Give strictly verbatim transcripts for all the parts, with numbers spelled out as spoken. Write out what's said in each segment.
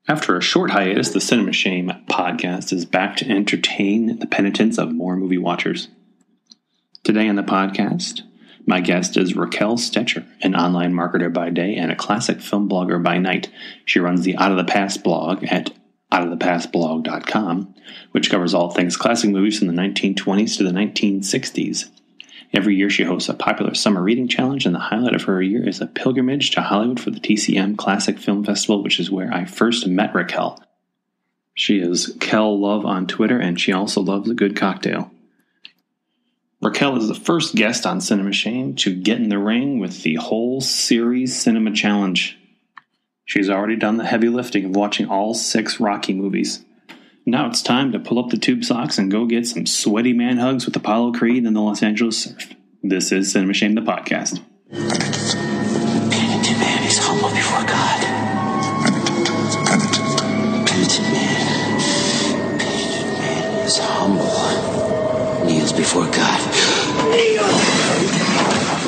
After a short hiatus, the Cinema Shame podcast is back to entertain the penitents of more movie watchers. Today on the podcast, my guest is Raquel Stecher, an online marketer by day and a classic film blogger by night. She runs the Out of the Past blog at out of the past blog dot com, which covers all things classic movies from the nineteen twenties to the nineteen sixties. Every year she hosts a popular summer reading challenge, and the highlight of her year is a pilgrimage to Hollywood for the T C M Classic Film Festival, which is where I first met Raquel. She is Kel Love on Twitter, and she also loves a good cocktail. Raquel is the first guest on Cinema Shame to get in the ring with the whole series Cinema Challenge. She's already done the heavy lifting of watching all six Rocky movies. Now it's time to pull up the tube socks and go get some sweaty man hugs with Apollo Creed and the Los Angeles Surf. This is Cinema Shame, the podcast. Penitent man is humble before God. Penitent man. Penitent man is humble. Kneels before God. Kneel!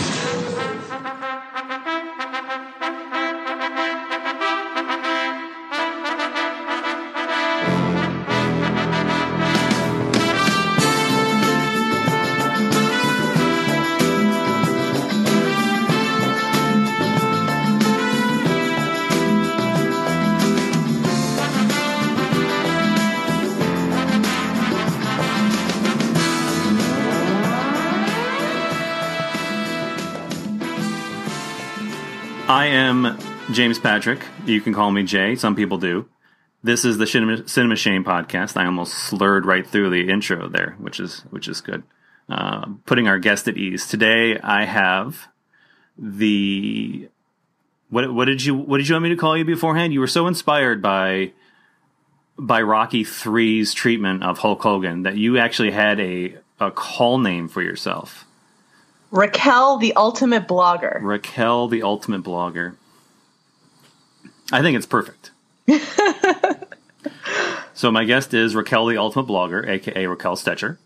I am James Patrick. You can call me Jay. Some people do. This is the Cinema, Cinema Shame podcast. I almost slurred right through the intro there, which is which is good. Uh, putting our guest at ease. Today I have the what what did you what did you want me to call you beforehand? You were so inspired by by Rocky three's treatment of Hulk Hogan that you actually had a a call name for yourself. Raquel, the ultimate blogger. Raquel, the ultimate blogger. I think it's perfect. So my guest is Raquel, the ultimate blogger, a k a. Raquel Stecher.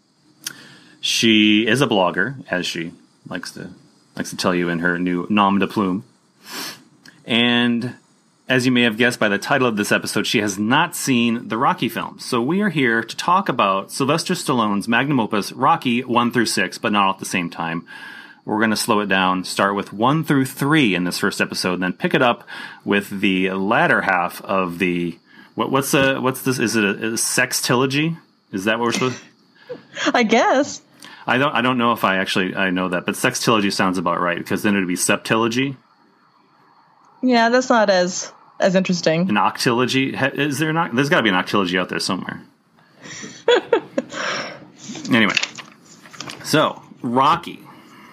She is a blogger, as she likes to likes to tell you in her new nom de plume. And as you may have guessed by the title of this episode, she has not seen the Rocky films. So we are here to talk about Sylvester Stallone's magnum opus, Rocky one through six, but not all at the same time. We're going to slow it down, start with one through three in this first episode, and then pick it up with the latter half of the... What, what's a, what's this? Is it a, a sextilogy? Is that what we're supposed to... I guess. I don't I don't know if I actually I know that, but sextilogy sounds about right, because then it would be septilogy. Yeah, that's not as... as interesting. An octilogy? Is there an, there's got to be an octilogy out there somewhere. Anyway. So, Rocky.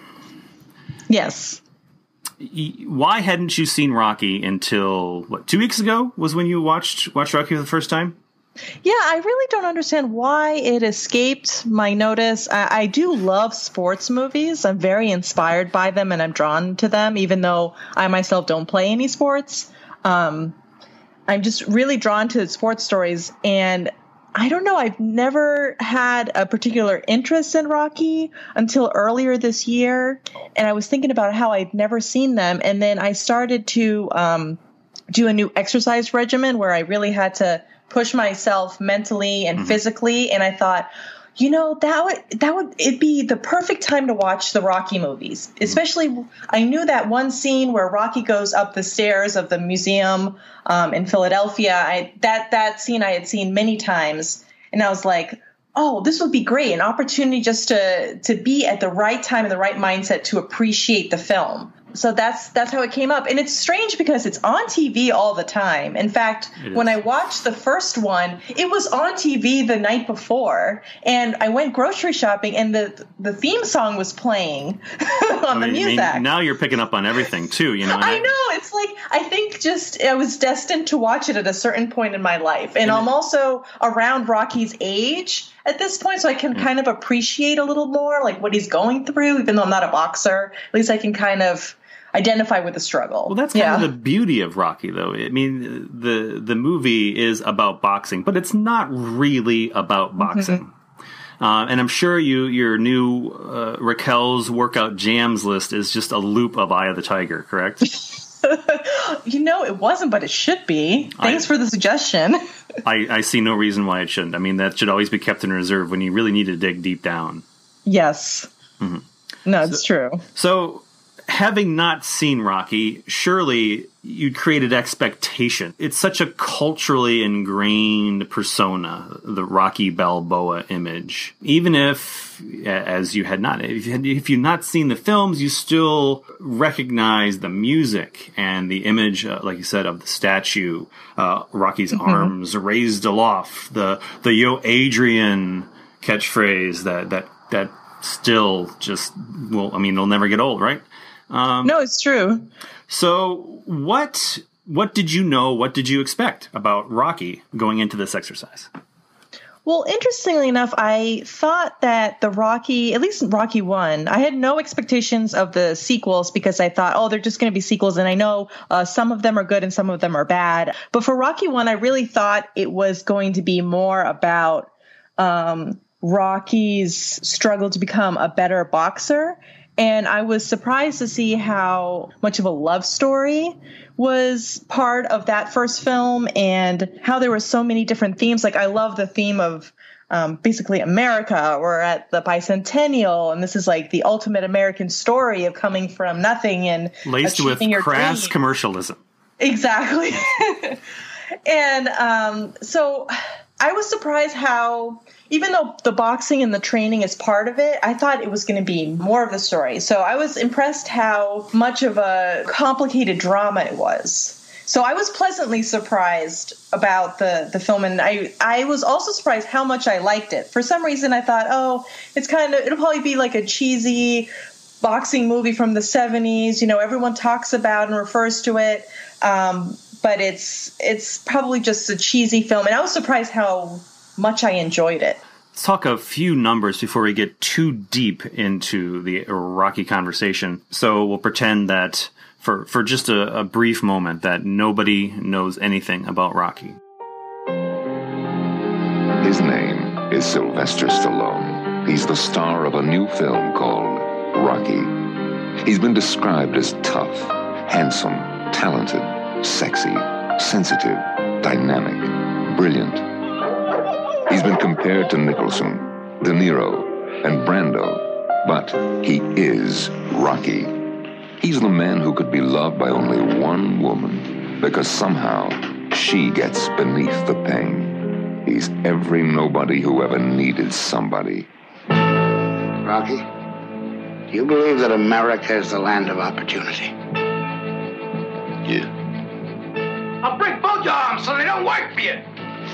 Yes. Why hadn't you seen Rocky until, what, two weeks ago was when you watched watched Rocky for the first time? Yeah, I really don't understand why it escaped my notice. I, I do love sports movies. I'm very inspired by them, and I'm drawn to them, even though I myself don't play any sports. Um, I'm just really drawn to sports stories, and I don't know, I've never had a particular interest in Rocky until earlier this year, and I was thinking about how I'd never seen them, and then I started to um, do a new exercise regimen where I really had to push myself mentally and mm-hmm. physically, and I thought, you know, that would that would it'd be the perfect time to watch the Rocky movies. Especially, I knew that one scene where Rocky goes up the stairs of the museum um, in Philadelphia. I that that scene I had seen many times, and I was like, oh, this would be great, an opportunity just to to be at the right time and the right mindset to appreciate the film. So that's that's how it came up. And it's strange because it's on T V all the time. In fact, when I watched the first one, it was on T V the night before. And I went grocery shopping and the the theme song was playing on I mean, the music. I mean, now you're picking up on everything, too. You know. I, I know. It's like, I think just I was destined to watch it at a certain point in my life. And, and I'm it, also around Rocky's age at this point, so I can yeah. kind of appreciate a little more, like, what he's going through, even though I'm not a boxer. At least I can kind of identify with the struggle. Well, that's kind yeah. of the beauty of Rocky, though. I mean, the the movie is about boxing, but it's not really about boxing. Mm-hmm. Uh, and I'm sure you your new uh, Raquel's workout jams list is just a loop of Eye of the Tiger, correct? You know, it wasn't, but it should be. Thanks I, for the suggestion. I, I see no reason why it shouldn't. I mean, that should always be kept in reserve when you really need to dig deep down. Yes. Mm-hmm. No, it's so, true. So, having not seen Rocky, surely you created expectation. It's such a culturally ingrained persona, the Rocky Balboa image. Even if, as you had not, if you had, if you'd not seen the films, you still recognize the music and the image, uh, like you said, of the statue, uh, Rocky's mm-hmm. arms raised aloft, the the Yo Adrian catchphrase that that that still just will. I mean, it'll never get old, right? Um, no, it's true. So what what did you know, what did you expect about Rocky going into this exercise? Well, interestingly enough, I thought that the Rocky, at least Rocky one, I had no expectations of the sequels because I thought, oh, they're just going to be sequels. And I know uh, some of them are good and some of them are bad. But for Rocky one, I really thought it was going to be more about um, Rocky's struggle to become a better boxer. And I was surprised to see how much of a love story was part of that first film and how there were so many different themes. Like, I love the theme of um, basically America. We're at the bicentennial, and this is like the ultimate American story of coming from nothing and laced with crass dream. Commercialism. Exactly. And um, so I was surprised how, even though the boxing and the training is part of it, I thought it was going to be more of the story. So I was impressed how much of a complicated drama it was. So I was pleasantly surprised about the, the film. And I, I was also surprised how much I liked it. For some reason, I thought, oh, it's kind of, it'll probably be like a cheesy boxing movie from the seventies. You know, everyone talks about and refers to it. Um, but it's, it's probably just a cheesy film. And I was surprised how much I enjoyed it. Let's talk a few numbers before we get too deep into the Rocky conversation. So we'll pretend that for, for just a, a brief moment that nobody knows anything about Rocky. His name is Sylvester Stallone. He's the star of a new film called Rocky. He's been described as tough, handsome, talented, sexy, sensitive, dynamic, brilliant. He's been compared to Nicholson, De Niro, and Brando, but he is Rocky. He's the man who could be loved by only one woman because somehow she gets beneath the pain. He's every nobody who ever needed somebody. Rocky, do you believe that America is the land of opportunity? Yeah. I'll break both your arms so they don't work for you.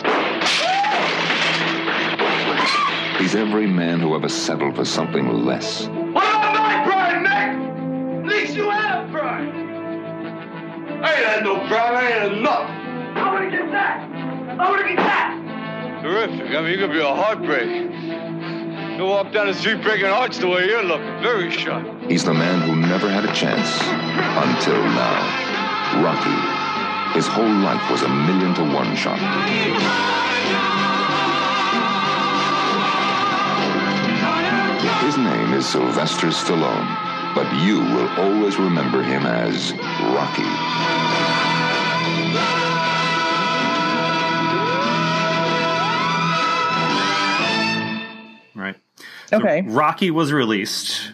He's every man who ever settled for something less. What about my pride, Nick? At least you have pride. I ain't had no pride. I ain't had nothing. I want to get that. I want to get that. Terrific. I mean, you're going to be a heartbreak. You walk down the street breaking hearts the way you're looking. Very sharp. He's the man who never had a chance until now. Rocky. His whole life was a million to one shot. His name is Sylvester Stallone, but you will always remember him as Rocky. Right. So okay. Rocky was released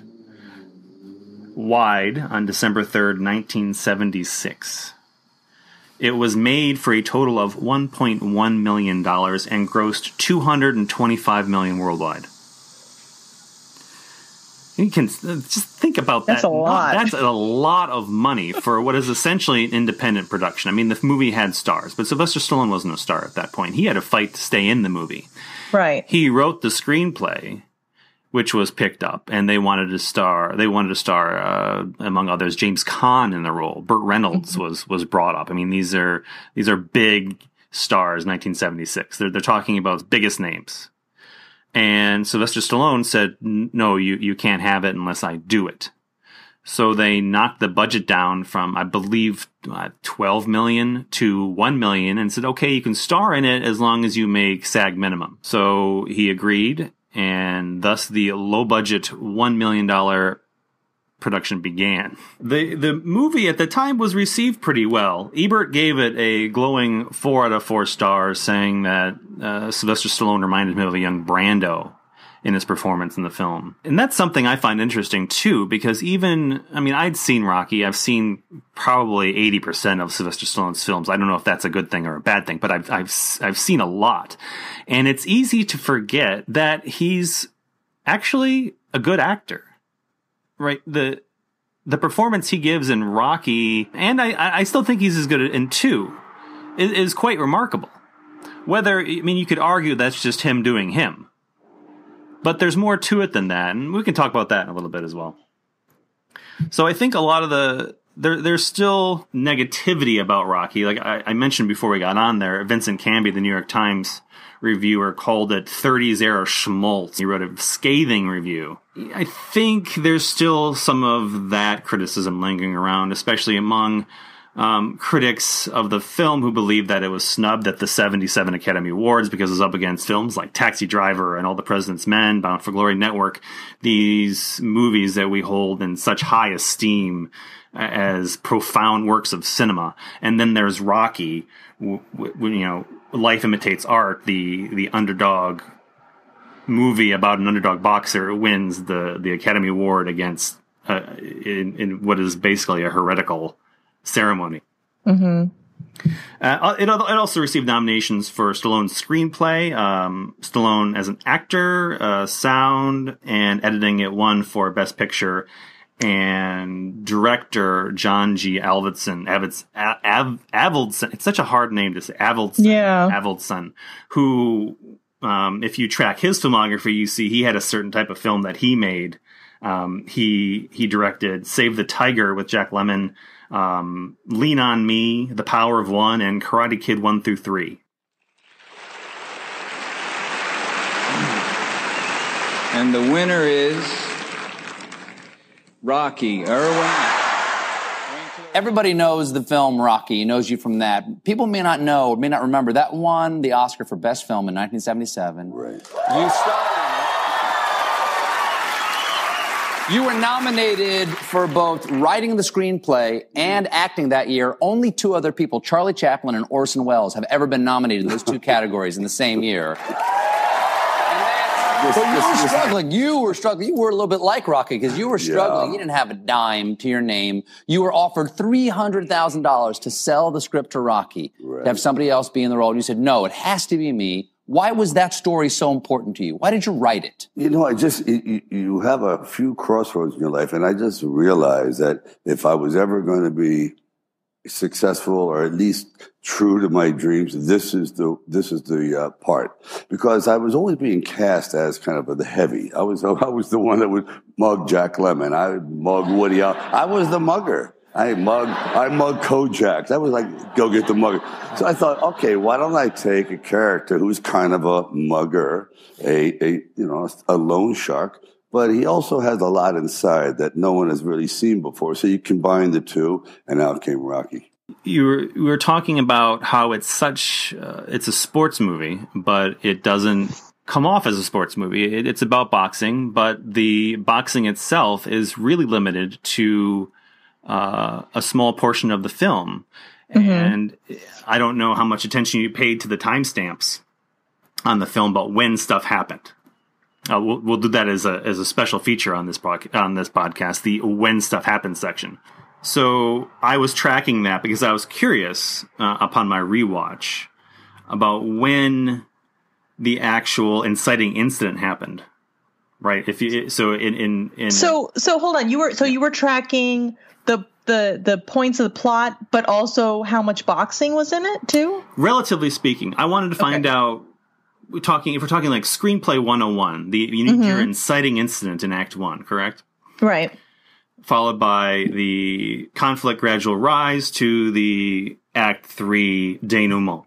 wide on December third, nineteen seventy-six. It was made for a total of one point one million dollars and grossed two hundred twenty-five million dollars worldwide. You can just think about that. That's a lot. That's a lot of money for what is essentially an independent production. I mean, the movie had stars, but Sylvester Stallone wasn't a star at that point. He had to fight to stay in the movie. Right. He wrote the screenplay, which was picked up, and they wanted to star. They wanted to star, uh, among others, James Caan in the role. Burt Reynolds mm-hmm. was was brought up. I mean, these are these are big stars. nineteen seventy-six. They're they're talking about biggest names. And Sylvester Stallone said, "No, you you can't have it unless I do it." So they knocked the budget down from, I believe, uh, twelve million dollars to one million dollars and said, "Okay, you can star in it as long as you make SAG minimum." So he agreed. And thus the low-budget one million dollars production began. The the movie at the time was received pretty well. Ebert gave it a glowing four out of four stars, saying that uh, Sylvester Stallone reminded him of a young Brando in his performance in the film. And that's something I find interesting, too, because even, I mean, I'd seen Rocky. I've seen probably eighty percent of Sylvester Stallone's films. I don't know if that's a good thing or a bad thing, but I've, I've, I've seen a lot. And it's easy to forget that he's actually a good actor, right? The, the performance he gives in Rocky, and I, I still think he's as good in two, is, is quite remarkable. Whether, I mean, you could argue that's just him doing him. But there's more to it than that, and we can talk about that in a little bit as well. So I think a lot of the there there's still negativity about Rocky. Like I, I mentioned before we got on there, Vincent Canby, the New York Times reviewer, called it thirties era schmaltz. He wrote a scathing review. I think there's still some of that criticism lingering around, especially among Um, critics of the film who believe that it was snubbed at the seventy-seven Academy Awards because it was up against films like Taxi Driver and All the President's Men, Bound for Glory Network, these movies that we hold in such high esteem as profound works of cinema. And then there's Rocky, w- w- you know, Life Imitates Art, the the underdog movie about an underdog boxer who wins the, the Academy Award against uh, in, in what is basically a heretical ceremony. Mm-hmm. Uh, it, it also received nominations for Stallone's screenplay, um, Stallone as an actor, uh, sound, and editing. It won for Best Picture, and director John G. Avildsen. Avildsen. Av, Avildsen. It's such a hard name to say. Avildsen. Yeah. Avildsen, who, um, if you track his filmography, you see he had a certain type of film that he made. Um, he he directed Save the Tiger with Jack Lemmon, Um, Lean on Me, The Power of One, and Karate Kid one through three. And the winner is Rocky. Irwin. Everybody knows the film Rocky, knows you from that. People may not know, or may not remember, that won the Oscar for Best Film in nineteen seventy-seven. Right. You starred in it. You were nominated for both writing the screenplay and acting that year. Only two other people, Charlie Chaplin and Orson Welles, have ever been nominated in those two categories in the same year. And then, so you were struggling. You were struggling. You were a little bit like Rocky because you were struggling. Yeah. You didn't have a dime to your name. You were offered three hundred thousand dollars to sell the script to Rocky, right, to have somebody else be in the role. And you said, no, it has to be me. Why was that story so important to you? Why did you write it? You know, I just, you, you have a few crossroads in your life, and I just realized that if I was ever going to be successful or at least true to my dreams, this is the, this is the uh, part. Because I was always being cast as kind of the heavy. I was, I was the one that would mug Jack Lemmon. I would mug Woody Allen. I was the mugger. I mug, I mug Kojak. That was like, go get the mugger. So I thought, okay, why don't I take a character who's kind of a mugger, a, a, you know, a loan shark, but he also has a lot inside that no one has really seen before. So you combine the two, and out came Rocky. You were, you were talking about how it's such, uh, it's a sports movie, but it doesn't come off as a sports movie. It, it's about boxing, but the boxing itself is really limited to Uh, a small portion of the film. Mm-hmm. And I don't know how much attention you paid to the timestamps on the film, but when stuff happened. Uh, we'll, we'll do that as a as a special feature on this pod, on this podcast, the when stuff happened section. So I was tracking that because I was curious uh, upon my rewatch about when the actual inciting incident happened. Right. If you so in in, in so so hold on, you were so you were tracking the the the points of the plot, but also how much boxing was in it too? Relatively speaking, I wanted to find okay. out. We're talking if we're talking like screenplay one oh one, the you need mm-hmm. your inciting incident in Act One, correct? Right. Followed by the conflict gradual rise to the Act Three denouement.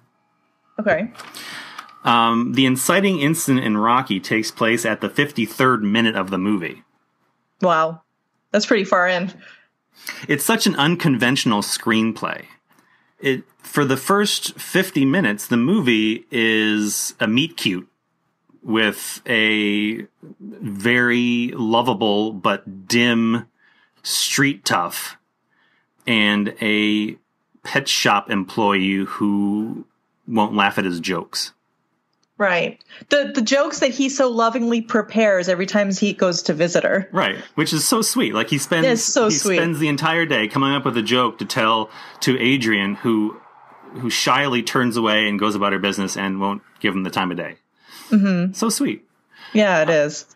Okay. Um, the inciting incident in Rocky takes place at the fifty-third minute of the movie. Wow. That's pretty far in. It's such an unconventional screenplay. It for the first fifty minutes, the movie is a meet cute with a very lovable but dim street tough and a pet shop employee who won't laugh at his jokes. Right. The the jokes that he so lovingly prepares every time he goes to visit her. Right. Which is so sweet. Like he spends it's so he sweet. spends the entire day coming up with a joke to tell to Adrian, who who shyly turns away and goes about her business and won't give him the time of day. Mm-hmm. So sweet. Yeah, it is.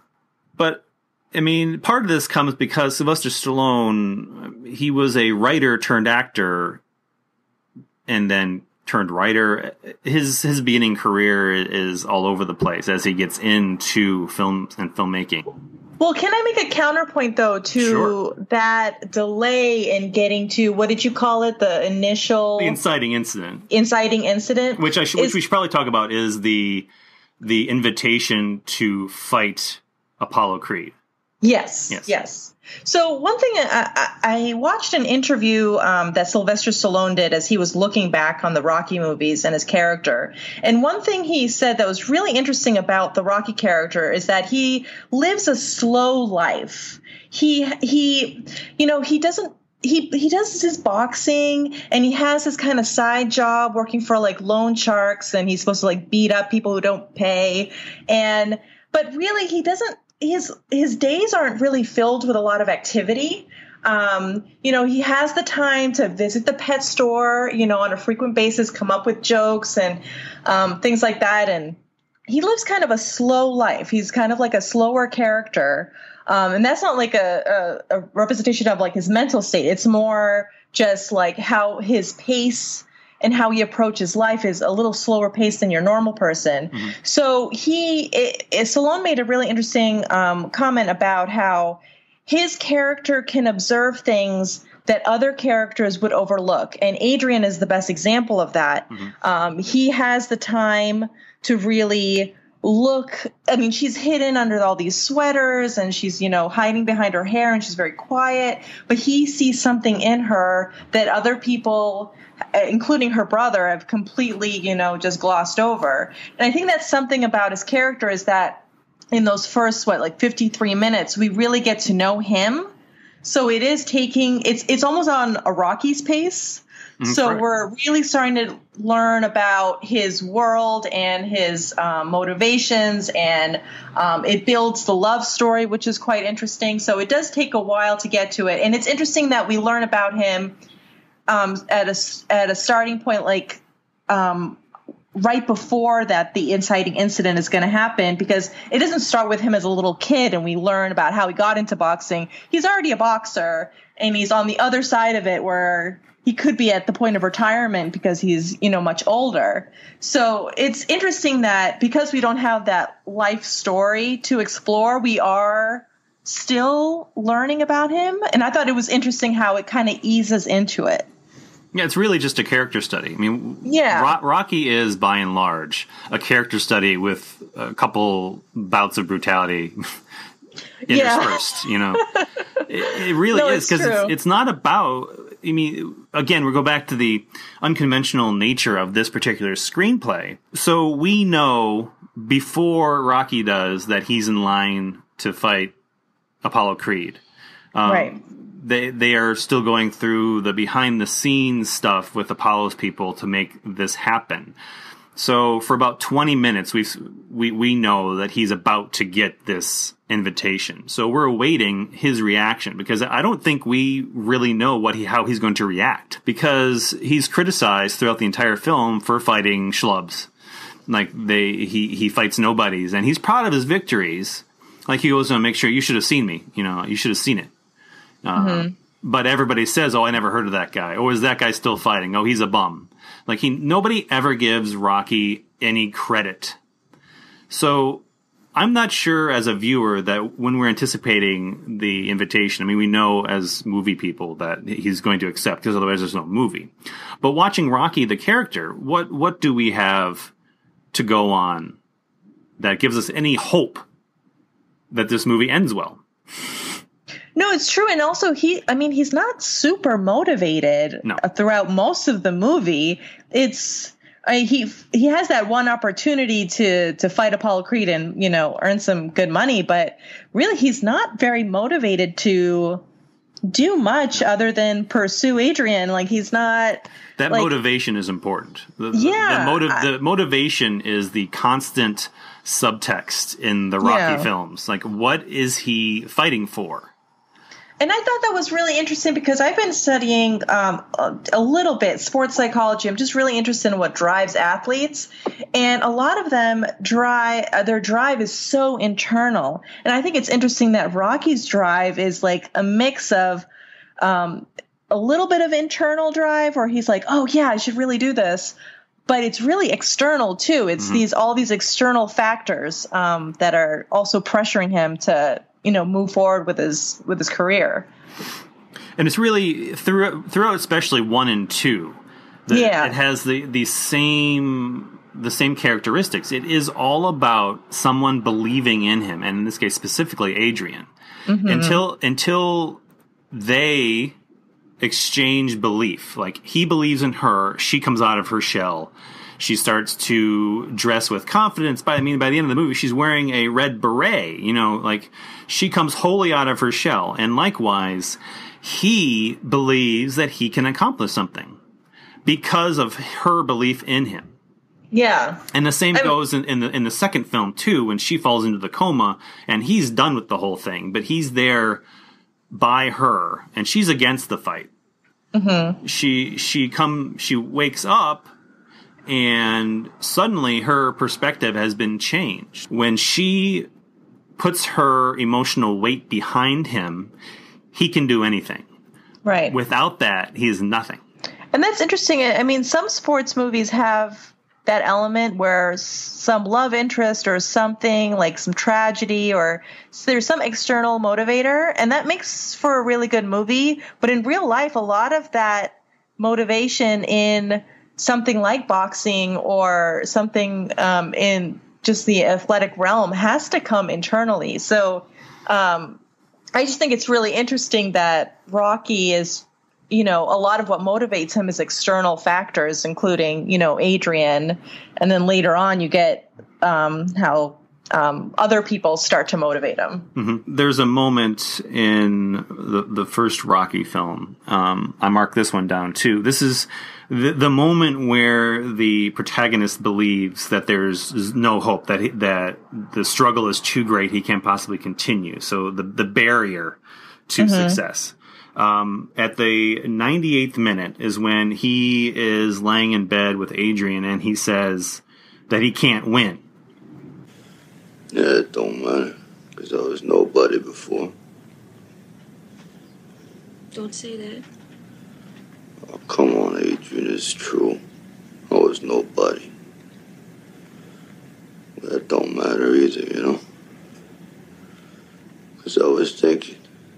But I mean, part of this comes because Sylvester Stallone, he was a writer turned actor and then turned writer. His his beginning career is all over the place as he gets into film and filmmaking. Well, can I make a counterpoint, though, to Sure. that delay in getting to, what did you call it, the initial... The inciting incident. Inciting incident? Which, I should, is, which we should probably talk about is the the invitation to fight Apollo Creed. Yes, Yes. yes. So one thing, I, I, I watched an interview um, that Sylvester Stallone did as he was looking back on the Rocky movies and his character. And one thing he said that was really interesting about the Rocky character is that he lives a slow life. He, he, you know, he doesn't, he, he does his boxing and he has this kind of side job working for like loan sharks, and he's supposed to like beat up people who don't pay. And, but really he doesn't, his his days aren't really filled with a lot of activity. Um, you know, he has the time to visit the pet store, you know, on a frequent basis, come up with jokes and um, things like that. And he lives kind of a slow life. He's kind of like a slower character. Um, and that's not like a, a, a representation of like his mental state. It's more just like how his pace and how he approaches life is a little slower paced than your normal person. Mm-hmm. So he, it, it, Stallone made a really interesting um, comment about how his character can observe things that other characters would overlook. And Adrian is the best example of that. Mm-hmm. Um, he has the time to really look. I mean, she's hidden under all these sweaters and she's, you know, hiding behind her hair and she's very quiet, but he sees something in her that other people, including her brother, have completely, you know, just glossed over. And I think that's something about his character is that in those first, what, like fifty-three minutes, we really get to know him. So it is taking, it's it's almost on a Rocky's pace. Mm-hmm, so correct. We're really starting to learn about his world and his um, motivations, and um, it builds the love story, which is quite interesting. So it does take a while to get to it. And it's interesting that we learn about him Um, at a at a starting point, like um, right before that, the inciting incident is going to happen, because it doesn't start with him as a little kid and we learn about how he got into boxing. He's already a boxer, and he's on the other side of it where he could be at the point of retirement because he's, you know, much older. So it's interesting that because we don't have that life story to explore, we are still learning about him. And I thought it was interesting how it kind of eases into it. Yeah, it's really just a character study. I mean, yeah. Ro- Rocky is, by and large, a character study with a couple bouts of brutality interspersed, yeah. you know. It, it really no, is, because it's, it's not about, I mean, again, we go back to the unconventional nature of this particular screenplay. So we know before Rocky does that he's in line to fight Apollo Creed. Um, right. They they are still going through the behind the scenes stuff with Apollo's people to make this happen. So for about twenty minutes, we we we know that he's about to get this invitation. So we're awaiting his reaction, because I don't think we really know what he how he's going to react, because he's criticized throughout the entire film for fighting schlubs. Like they he he fights nobodies, and he's proud of his victories. Like he goes, "No, make sure you should have seen me. You know, you should have seen it." Uh, mm-hmm. But everybody says, "Oh, I never heard of that guy." Or is that guy still fighting? Oh, he's a bum. Like he, nobody ever gives Rocky any credit. So I'm not sure as a viewer that when we're anticipating the invitation, I mean, we know as movie people that he's going to accept, because otherwise there's no movie. But watching Rocky, the character, what what do we have to go on that gives us any hope that this movie ends well? No, it's true. And also, he, I mean, he's not super motivated no. throughout most of the movie. It's, I mean, he he has that one opportunity to to fight Apollo Creed and, you know, earn some good money. But really, he's not very motivated to do much other than pursue Adrian. Like, he's not. That like, motivation is important. The, yeah. The, motive, I, the motivation is the constant subtext in the Rocky yeah. films. Like, what is he fighting for? And I thought that was really interesting because I've been studying um, a, a little bit sports psychology. I'm just really interested in what drives athletes. And a lot of them drive, uh, their drive is so internal. And I think it's interesting that Rocky's drive is like a mix of um, a little bit of internal drive where he's like, oh, yeah, I should really do this. But it's really external, too. It's mm-hmm. these all these external factors um, that are also pressuring him to, you know, move forward with his with his career. And it's really throughout, throughout especially one and two. The, yeah, it has the the same the same characteristics. It is all about someone believing in him, and in this case specifically Adrian. Mm-hmm. Until until they exchange belief. Like, he believes in her, she comes out of her shell. She starts to dress with confidence. By I mean, by the end of the movie, she's wearing a red beret. You know, like, she comes wholly out of her shell. And likewise, he believes that he can accomplish something because of her belief in him. Yeah. And the same I'm, goes in, in the in the second film too, when she falls into the coma and he's done with the whole thing, but he's there by her, and she's against the fight. Mm-hmm. She she come she wakes up. And suddenly her perspective has been changed. When she puts her emotional weight behind him, he can do anything. Right. Without that, he is nothing. And that's interesting. I mean, some sports movies have that element where some love interest or something, like some tragedy, or there's some external motivator, and that makes for a really good movie. But in real life, a lot of that motivation in something like boxing or something um, in just the athletic realm has to come internally. So um, I just think it's really interesting that Rocky is, you know, a lot of what motivates him is external factors, including, you know, Adrian. And then later on you get um, how um, other people start to motivate him. Mm-hmm. There's a moment in the, the first Rocky film. Um, I marked this one down too. This is The, the moment where the protagonist believes that there's no hope, that he, that the struggle is too great, he can't possibly continue. So the the barrier to mm-hmm. success. Um, at the ninety-eighth minute is when he is laying in bed with Adrian and he says that he can't win. Yeah, it don't matter, because I was nobody before. Don't say that. Oh, come on, Adrian, it's true. I was nobody. That don't matter either, you know? Because I was thinking,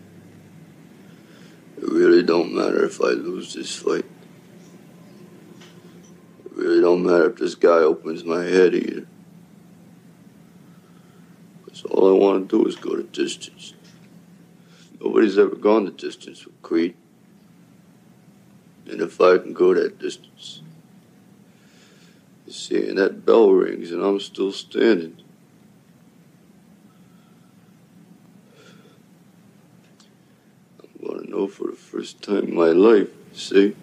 it really don't matter if I lose this fight. It really don't matter if this guy opens my head either. Because all I want to do is go the distance. Nobody's ever gone the distance with Creed. And if I can go that distance, you see, and that bell rings and I'm still standing. I'm going to know for the first time in my life, you see,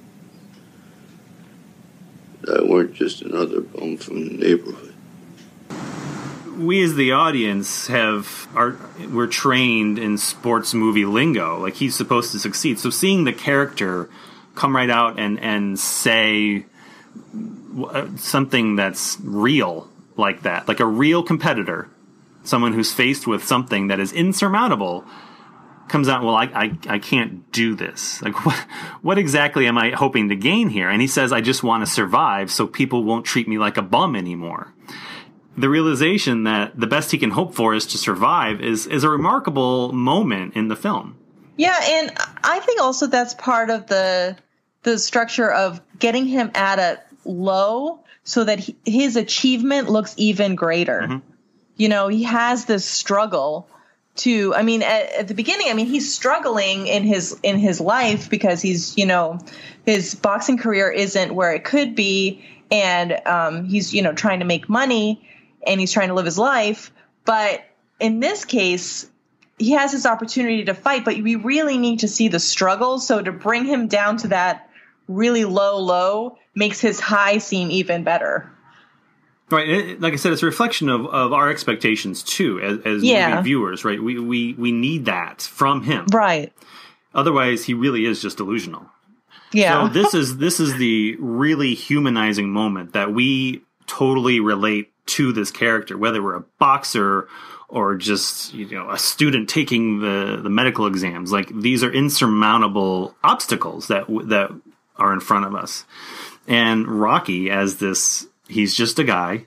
that I weren't just another bum from the neighborhood. We as the audience have are we're trained in sports movie lingo. Like, he's supposed to succeed. So seeing the character come right out and, and say something that's real like that, like a real competitor, someone who's faced with something that is insurmountable, comes out, well, I, I, I can't do this. Like, what, what exactly am I hoping to gain here? And he says, I just want to survive so people won't treat me like a bum anymore. The realization that the best he can hope for is to survive is, is a remarkable moment in the film. Yeah, and I think also that's part of the the structure of getting him at a low so that he, his achievement looks even greater. Mm-hmm. You know, he has this struggle to, I mean, at, at the beginning, I mean, he's struggling in his in his life because he's, you know, his boxing career isn't where it could be, and um, he's, you know, trying to make money and he's trying to live his life. But in this case, he has his opportunity to fight, but we really need to see the struggle. So to bring him down to that really low, low makes his high seem even better. Right. It, like I said, it's a reflection of, of our expectations, too, as, as yeah. movie viewers, right? We, we, we need that from him. Right. Otherwise, he really is just delusional. Yeah. So this is this is the really humanizing moment that we totally relate to this character, whether we're a boxer or just, you know, a student taking the, the medical exams. Like, these are insurmountable obstacles that that are in front of us. And Rocky, as this, he's just a guy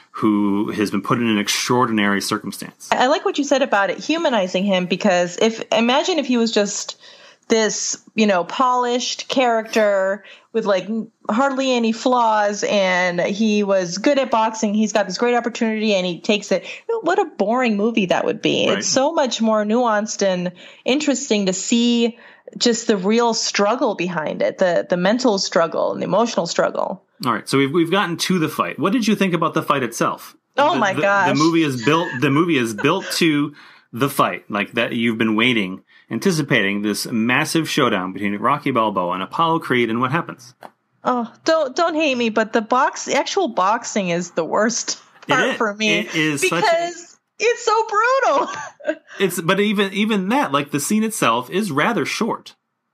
who has been put in an extraordinary circumstance. I like what you said about it, humanizing him, because if imagine if he was just this, you know, polished character with like hardly any flaws, and he was good at boxing. He's got this great opportunity and he takes it. What a boring movie that would be. Right. It's so much more nuanced and interesting to see just the real struggle behind it, the the mental struggle and the emotional struggle. All right, so we've we've gotten to the fight. What did you think about the fight itself? Oh the, my the, gosh. The movie is built the movie is built to the fight, like that you've been waiting, anticipating this massive showdown between Rocky Balboa and Apollo Creed, and what happens? Oh, don't don't hate me, but the box the actual boxing is the worst part for me. It is because such a, it's so brutal. It's but even even that, like the scene itself is rather short.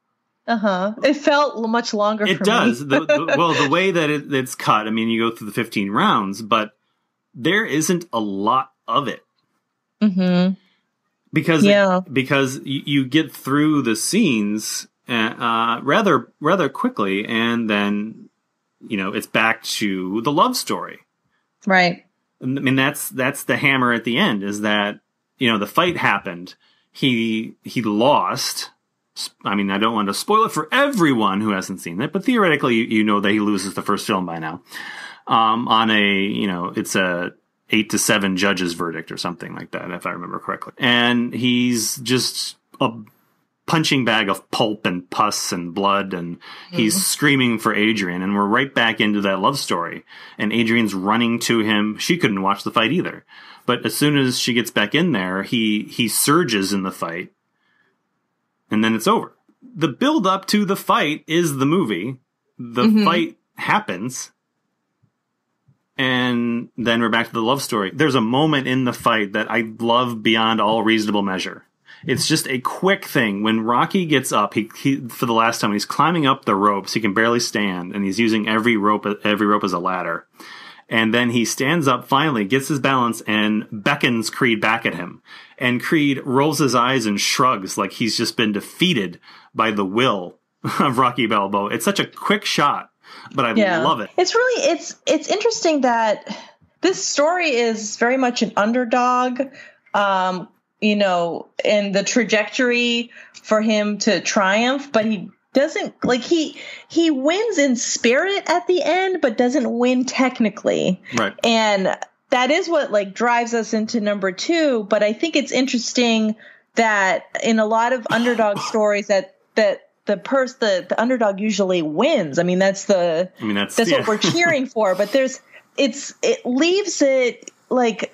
Uh-huh. It felt much longer it for does. me. the, the, well, the way that it, it's cut, I mean, you go through the fifteen rounds, but there isn't a lot of it. Mm-hmm. Because yeah. it, because you, you get through the scenes uh, rather rather quickly, and then, you know, it's back to the love story. Right. I mean, that's that's the hammer at the end, is that, you know, the fight happened. He he lost. I mean, I don't want to spoil it for everyone who hasn't seen it, but theoretically, you, you know that he loses the first film by now. Um, on a, you know, it's a eight to seven judges verdict or something like that, if I remember correctly. And he's just a punching bag of pulp and pus and blood, and he's mm. screaming for Adrian, and we're right back into that love story. And Adrian's running to him. She couldn't watch the fight either. But as soon as she gets back in there, he he surges in the fight. And then it's over. The build up to the fight is the movie. The mm-hmm. fight happens. And then we're back to the love story. There's a moment in the fight that I love beyond all reasonable measure. It's just a quick thing. When Rocky gets up, he, he for the last time, he's climbing up the ropes. He can barely stand, and he's using every rope every rope as a ladder. And then he stands up finally, gets his balance, and beckons Creed back at him. And Creed rolls his eyes and shrugs like he's just been defeated by the will of Rocky Balboa. It's such a quick shot, but I yeah. love it. It's really, it's it's interesting that this story is very much an underdog, um, you know, in the trajectory for him to triumph, but he doesn't, like, he he wins in spirit at the end, but doesn't win technically. Right. And that is what, like, drives us into number two. But I think it's interesting that in a lot of underdog stories that that the pers the, the underdog usually wins. I mean, that's the I mean, that's, that's yeah. what we're cheering for. But there's it's it leaves it like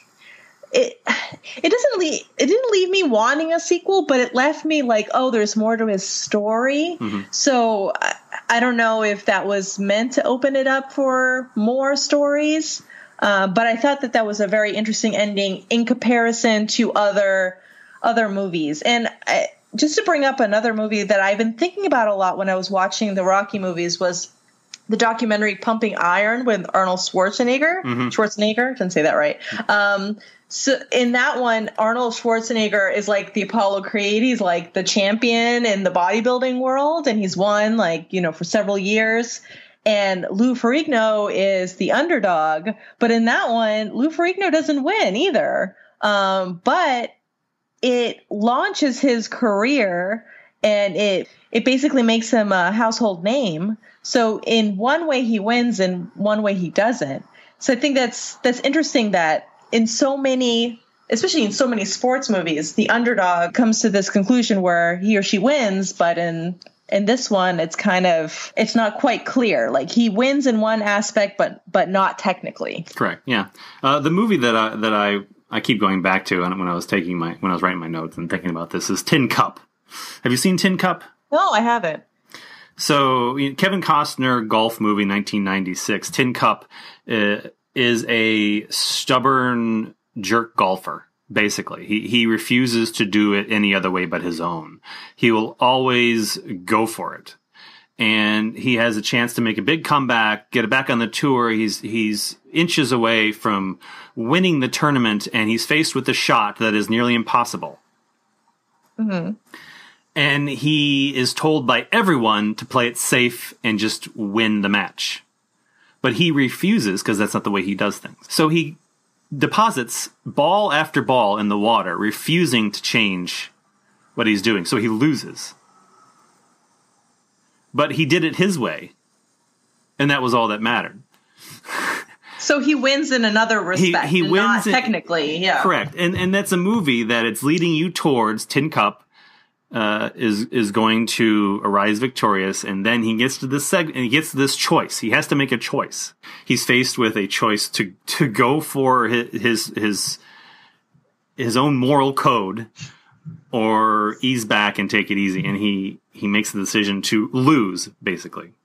it it doesn't leave it didn't leave me wanting a sequel, but it left me like, oh, there's more to his story. Mm-hmm. So I, I don't know if that was meant to open it up for more stories. Uh, but I thought that that was a very interesting ending in comparison to other other movies. And I, just to bring up another movie that I've been thinking about a lot when I was watching the Rocky movies was the documentary Pumping Iron with Arnold Schwarzenegger. Mm-hmm. Schwarzenegger, didn't say that right. Um, so in that one, Arnold Schwarzenegger is like the Apollo Creed. He's like the champion in the bodybuilding world, and he's won like, you know, for several years. And Lou Ferrigno is the underdog. But in that one, Lou Ferrigno doesn't win either. Um, but it launches his career, and it it basically makes him a household name. So in one way he wins, and one way he doesn't. So I think that's that's interesting that in so many, especially in so many sports movies, the underdog comes to this conclusion where he or she wins, but in in this one, it's kind of, it's not quite clear. Like, he wins in one aspect, but but not technically. Correct. Yeah. Uh, the movie that I that I I keep going back to when I was taking my when I was writing my notes and thinking about this is Tin Cup. Have you seen Tin Cup? No, I haven't. So Kevin Costner golf movie nineteen ninety-six. Tin Cup uh, is a stubborn jerk golfer. Basically, he he refuses to do it any other way but his own. He will always go for it. And he has a chance to make a big comeback, get it back on the tour. He's he's inches away from winning the tournament, and he's faced with a shot that is nearly impossible. Mm-hmm. And he is told by everyone to play it safe and just win the match. But he refuses because that's not the way he does things. So he deposits ball after ball in the water, refusing to change what he's doing. So he loses. But he did it his way, and that was all that mattered. So he wins in another respect. He, he wins not in, technically, yeah. Correct, and and that's a movie that it's leading you towards Tin Cup uh, is is going to arise victorious, and then he gets to this seg- and he gets to this choice. He has to make a choice. He's faced with a choice to to go for his his his, his own moral code, or ease back and take it easy, and he. He makes the decision to lose, basically.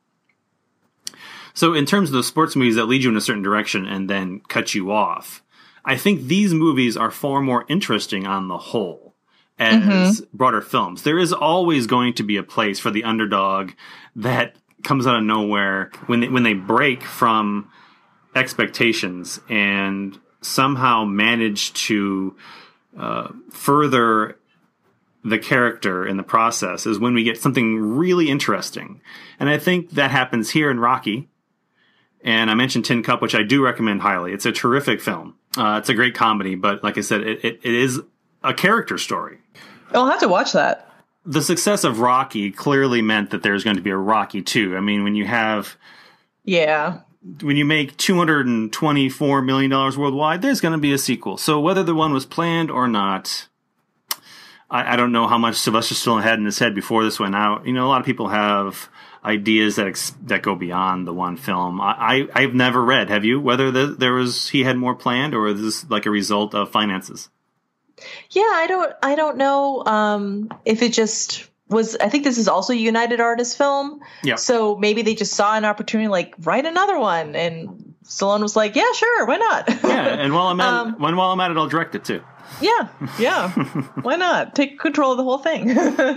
So in terms of the sports movies that lead you in a certain direction and then cut you off, I think these movies are far more interesting on the whole as mm-hmm. broader films. There is always going to be a place for the underdog that comes out of nowhere when they, when they break from expectations and somehow manage to uh, further the character in the process is when we get something really interesting. And I think that happens here in Rocky. And I mentioned Tin Cup, which I do recommend highly. It's a terrific film. Uh, it's a great comedy, but like I said, it, it, it is a character story. I'll have to watch that. The success of Rocky clearly meant that there's going to be a Rocky two. I mean, when you have... Yeah. When you make two hundred twenty-four million dollars worldwide, there's going to be a sequel. So whether the one was planned or not... I, I don't know how much Sylvester Stallone had in his head before this went out. You know, a lot of people have ideas that ex- that go beyond the one film. I, I I've never read. Have you? Whether the, there was he had more planned, or is this like a result of finances? Yeah, I don't I don't know um, if it just was. I think this is also a United Artists film. Yeah. So maybe they just saw an opportunity, like write another one, and Stallone was like, "Yeah, sure, why not?" Yeah, and while I'm at um, it, when while I'm at it, I'll direct it too. Yeah, yeah. Why not? Take control of the whole thing.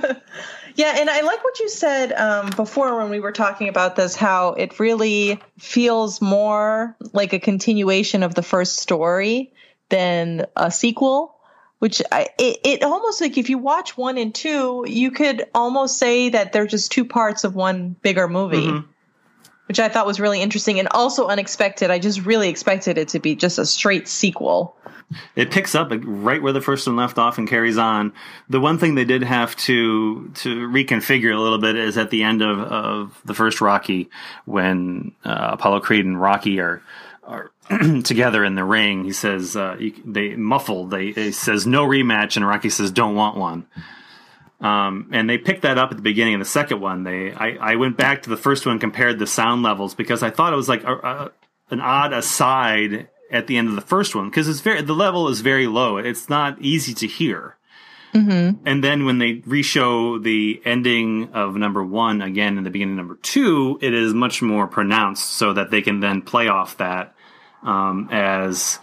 Yeah, and I like what you said um, before when we were talking about this, how it really feels more like a continuation of the first story than a sequel, which I, it, it almost like if you watch one and two, you could almost say that they're just two parts of one bigger movie. Mm-hmm. Which I thought was really interesting and also unexpected. I just really expected it to be just a straight sequel. It picks up right where the first one left off and carries on. The one thing they did have to to reconfigure a little bit is at the end of, of the first Rocky, when uh, Apollo Creed and Rocky are are together in the ring. He says uh, you, they muffled. They he says no rematch, and Rocky says don't want one. Um, and they picked that up at the beginning of the second one. They, I, I went back to the first one, compared the sound levels, because I thought it was like a, a, an odd aside at the end of the first one, because it's very, the level is very low. It's not easy to hear. Mm-hmm. And then when they re-show the ending of number one again in the beginning of number two, it is much more pronounced, so that they can then play off that um, as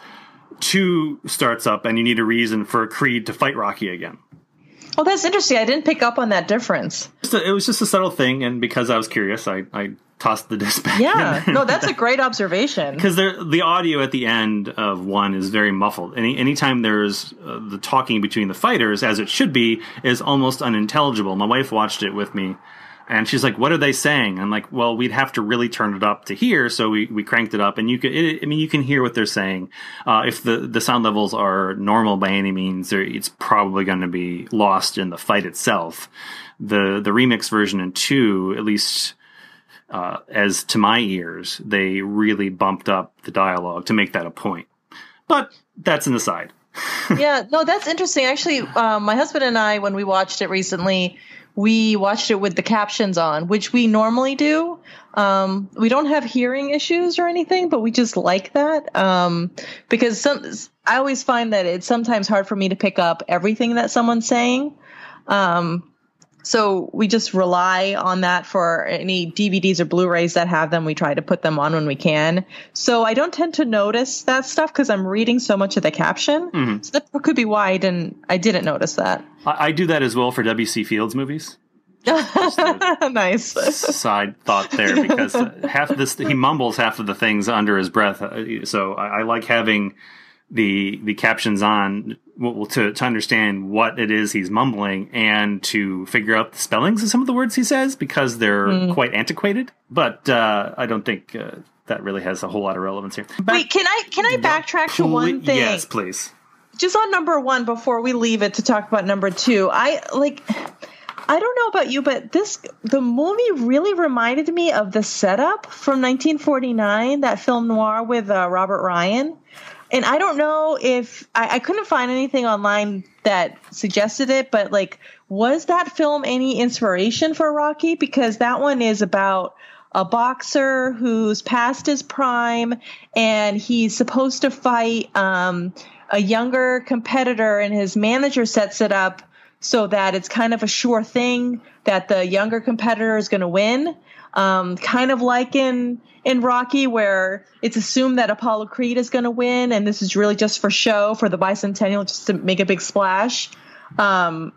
two starts up, and you need a reason for Creed to fight Rocky again. Oh, that's interesting. I didn't pick up on that difference. It was just a subtle thing, and because I was curious, I, I tossed the disc back. Yeah, no, that's a great observation. Because the audio at the end of one is very muffled. Any anytime there's uh, the talking between the fighters, as it should be, is almost unintelligible. My wife watched it with me, and she's like, "What are they saying?" I'm like, "Well, we'd have to really turn it up to hear." So we, we cranked it up, and you could. It, I mean, you can hear what they're saying. Uh, if the, the sound levels are normal by any means, it's probably going to be lost in the fight itself. The the remix version in two, at least uh, as to my ears, they really bumped up the dialogue to make that a point. But that's an aside. Yeah, no, that's interesting. Actually, um, my husband and I, when we watched it recently, we watched it with the captions on, which we normally do. Um, we don't have hearing issues or anything, but we just like that um, because some. I always find that it's sometimes hard for me to pick up everything that someone's saying. Um, so we just rely on that for any D V Ds or Blu-rays that have them. We try to put them on when we can. So I don't tend to notice that stuff because I'm reading so much of the caption. Mm-hmm. So that could be why I didn't, I didn't notice that. I, I do that as well for W C Fields movies. Nice side thought there, because half of this, he mumbles half of the things under his breath. So I, I like having the the captions on well, to to understand what it is he's mumbling and to figure out the spellings of some of the words he says, because they're mm. quite antiquated. But uh, I don't think uh, that really has a whole lot of relevance here. Back- Wait, can I can I backtrack to one thing? Yes, please. Just on number one before we leave it to talk about number two. I like. I don't know about you, but this the movie really reminded me of The Setup from nineteen forty-nine, that film noir with uh, Robert Ryan. And I don't know if I, I couldn't find anything online that suggested it, but like, was that film any inspiration for Rocky? Because that one is about a boxer who's past his prime and he's supposed to fight um, a younger competitor, and his manager sets it up so that it's kind of a sure thing that the younger competitor is going to win. Um, kind of like in, in Rocky, where it's assumed that Apollo Creed is going to win, and this is really just for show, for the bicentennial, just to make a big splash. Um,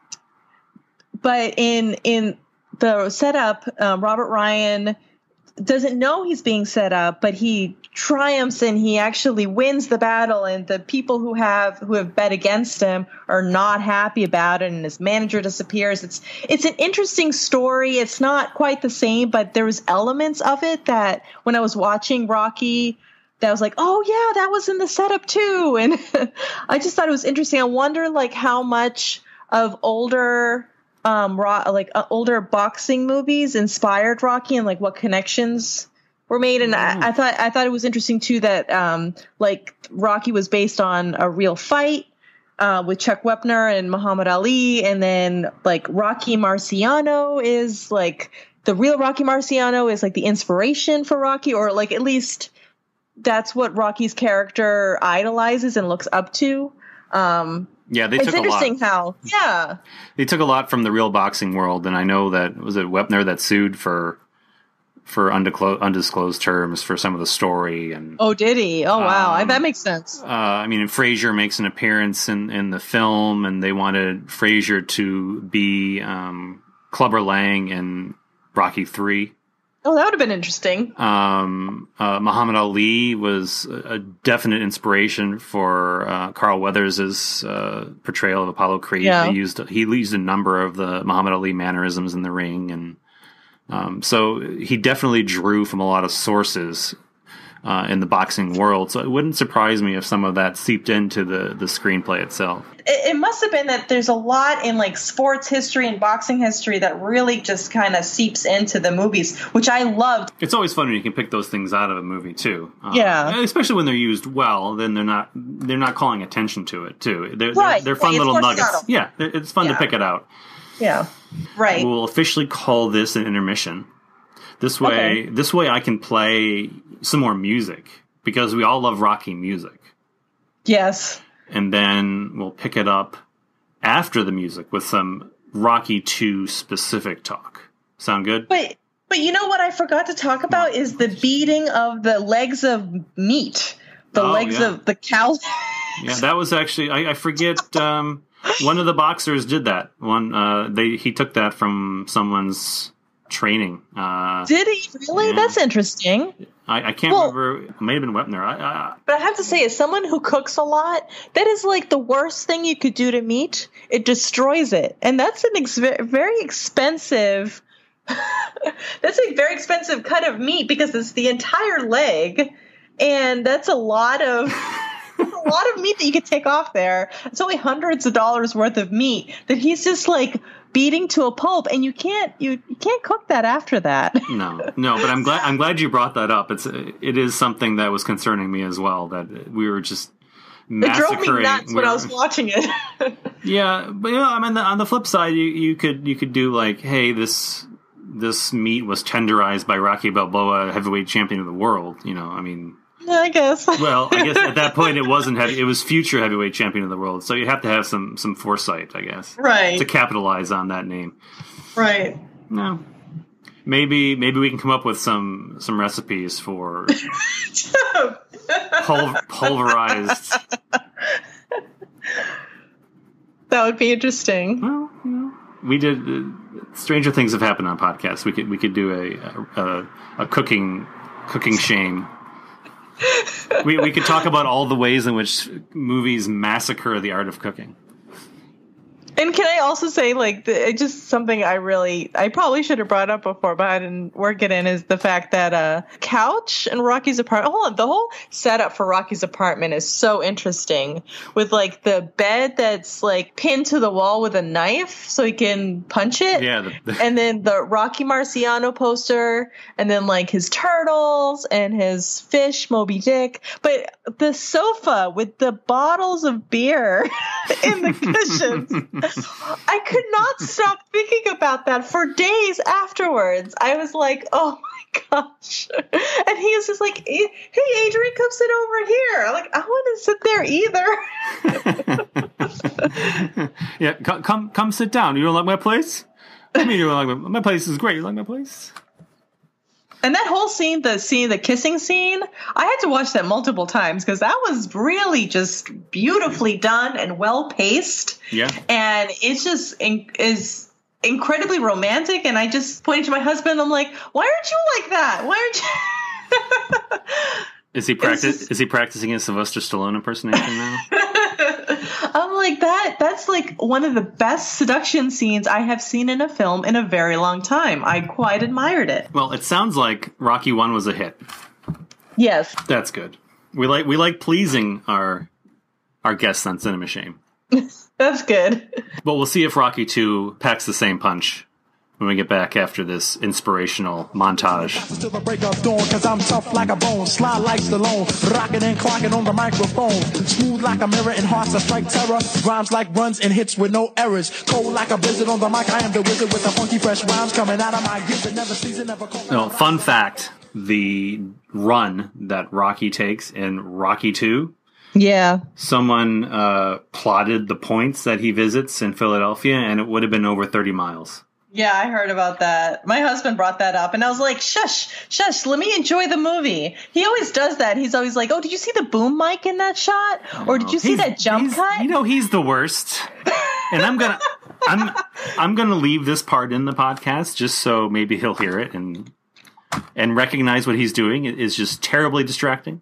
but in in the setup, um, Robert Ryan doesn't know he's being set up, but he triumphs and he actually wins the battle, and the people who have who have bet against him are not happy about it, and his manager disappears. It's it's an interesting story. It's not quite the same, but there was elements of it that when I was watching Rocky, that I was like, oh yeah, that was in the setup too. And I just thought it was interesting. I wonder like how much of older um like uh, older boxing movies inspired Rocky, and like what connections were made. And I, I thought I thought it was interesting too that um, like Rocky was based on a real fight uh, with Chuck Wepner and Muhammad Ali, and then like Rocky Marciano is like the real Rocky Marciano is like the inspiration for Rocky, or like at least that's what Rocky's character idolizes and looks up to. Um, yeah, they it's took interesting a lot. how yeah they took a lot from the real boxing world, and I know that was it Wepner that sued for. for undisclosed, undisclosed terms for some of the story. And oh, did he? Oh, wow. Um, that makes sense. Uh, I mean, and Frazier makes an appearance in, in the film, and they wanted Frazier to be um, Clubber Lang in Rocky three. Oh, that would have been interesting. Um, uh, Muhammad Ali was a definite inspiration for uh, Carl Weathers' uh, portrayal of Apollo Creed. Yeah. He used he used a number of the Muhammad Ali mannerisms in the ring, and Um, so he definitely drew from a lot of sources uh, in the boxing world. So it wouldn't surprise me if some of that seeped into the, the screenplay itself. It, it must have been that there's a lot in like sports history and boxing history that really just kind of seeps into the movies, which I loved. It's always fun when you can pick those things out of a movie too. Uh, yeah, especially when they're used well. Then they're not they're not calling attention to it too. They're right, they're, they're fun right. little It's nuggets. subtle. Yeah, it's fun yeah. to pick it out. Yeah, right. We'll officially call this an intermission. This way, okay. this way I can play some more music, because we all love Rocky music. Yes. And then we'll pick it up after the music with some Rocky two specific talk. Sound good? But but you know what I forgot to talk about is the beating of the legs of meat, the oh, legs yeah. of the cow. Yeah, that was actually I, I forget. Um, one of the boxers did that. One uh, they he took that from someone's training. Uh, Did he really? Yeah. That's interesting. I, I can't well, remember. It may have been Wepner. I, I, but I have to say, as someone who cooks a lot, that is like the worst thing you could do to meat. It destroys it, and that's an ex- very expensive. That's a very expensive cut of meat, because it's the entire leg, and that's a lot of. A lot of meat that you could take off there. It's only hundreds of dollars worth of meat that he's just like beating to a pulp, and you can't you, you can't cook that after that. No, no. But I'm glad I'm glad you brought that up. It's it is something that was concerning me as well. That we were just massacring. It drove me nuts when I was watching it. Yeah, but you know, I mean, on the flip side, you, you could you could do like, hey, this this meat was tenderized by Rocky Balboa, heavyweight champion of the world. You know, I mean, yeah, I guess. Well, I guess at that point it wasn't heavy; it was future heavyweight champion of the world. So you have to have some some foresight, I guess, right, to capitalize on that name. Right. No. Maybe maybe we can come up with some some recipes for pul- pulverized. That would be interesting. Well, you know, we did. Uh, stranger things have happened on podcasts. We could we could do a a, a cooking cooking shame. we we could talk about all the ways in which movies massacre the art of cooking. And can I also say, like, the, just something I really, I probably should have brought up before, but I didn't work it in, is the fact that uh, couch in Rocky's apartment, hold on, the whole setup for Rocky's apartment is so interesting, with, like, the bed that's, like, pinned to the wall with a knife so he can punch it. Yeah. The, the... And then the Rocky Marciano poster, and then, like, his turtles and his fish, Moby Dick. But the sofa with the bottles of beer in the cushions. I could not stop thinking about that for days afterwards. I was like, oh my gosh. And he was just like, hey, Adrian, come sit over here. I'm like, I want to sit there either. Yeah, come, come come sit down. You don't like my place? I mean, you don't like my, my place is great. You like my place? And that whole scene, the scene, the kissing scene, I had to watch that multiple times because that was really just beautifully done and well paced. Yeah. And it's just in, is incredibly romantic. And I just pointed to my husband. I'm like, why aren't you like that? Why aren't you? Is he practice? Just... Is he practicing a Sylvester Stallone impersonation now? I'm like that. That's like one of the best seduction scenes I have seen in a film in a very long time. I quite admired it. Well, it sounds like Rocky One was a hit. Yes, that's good. We like we like pleasing our our guests on Cinema Shame. That's good. But we'll see if Rocky Two packs the same punch when we get back after this inspirational montage. Till the break of dawn, cause I'm tough like a bone, sly like Stallone, rocking and clocking on the microphone, smooth like a mirror and hearts that strike terror, rhymes like runs and hits with no errors, cold like a blizzard on the mic. I am the wizard with the funky fresh rhymes coming out of my gizzard, never season, never cold. No, fun fact, the run that Rocky takes in Rocky Two, yeah, someone uh, plotted the points that he visits in Philadelphia, and it would have been over thirty miles. Yeah, I heard about that. My husband brought that up, and I was like, shush, shush, let me enjoy the movie. He always does that. He's always like, oh, did you see the boom mic in that shot? Or did you see that jump cut? You know, he's the worst. And I'm going to I'm I'm going to leave this part in the podcast just so maybe he'll hear it and and recognize what he's doing is just terribly distracting.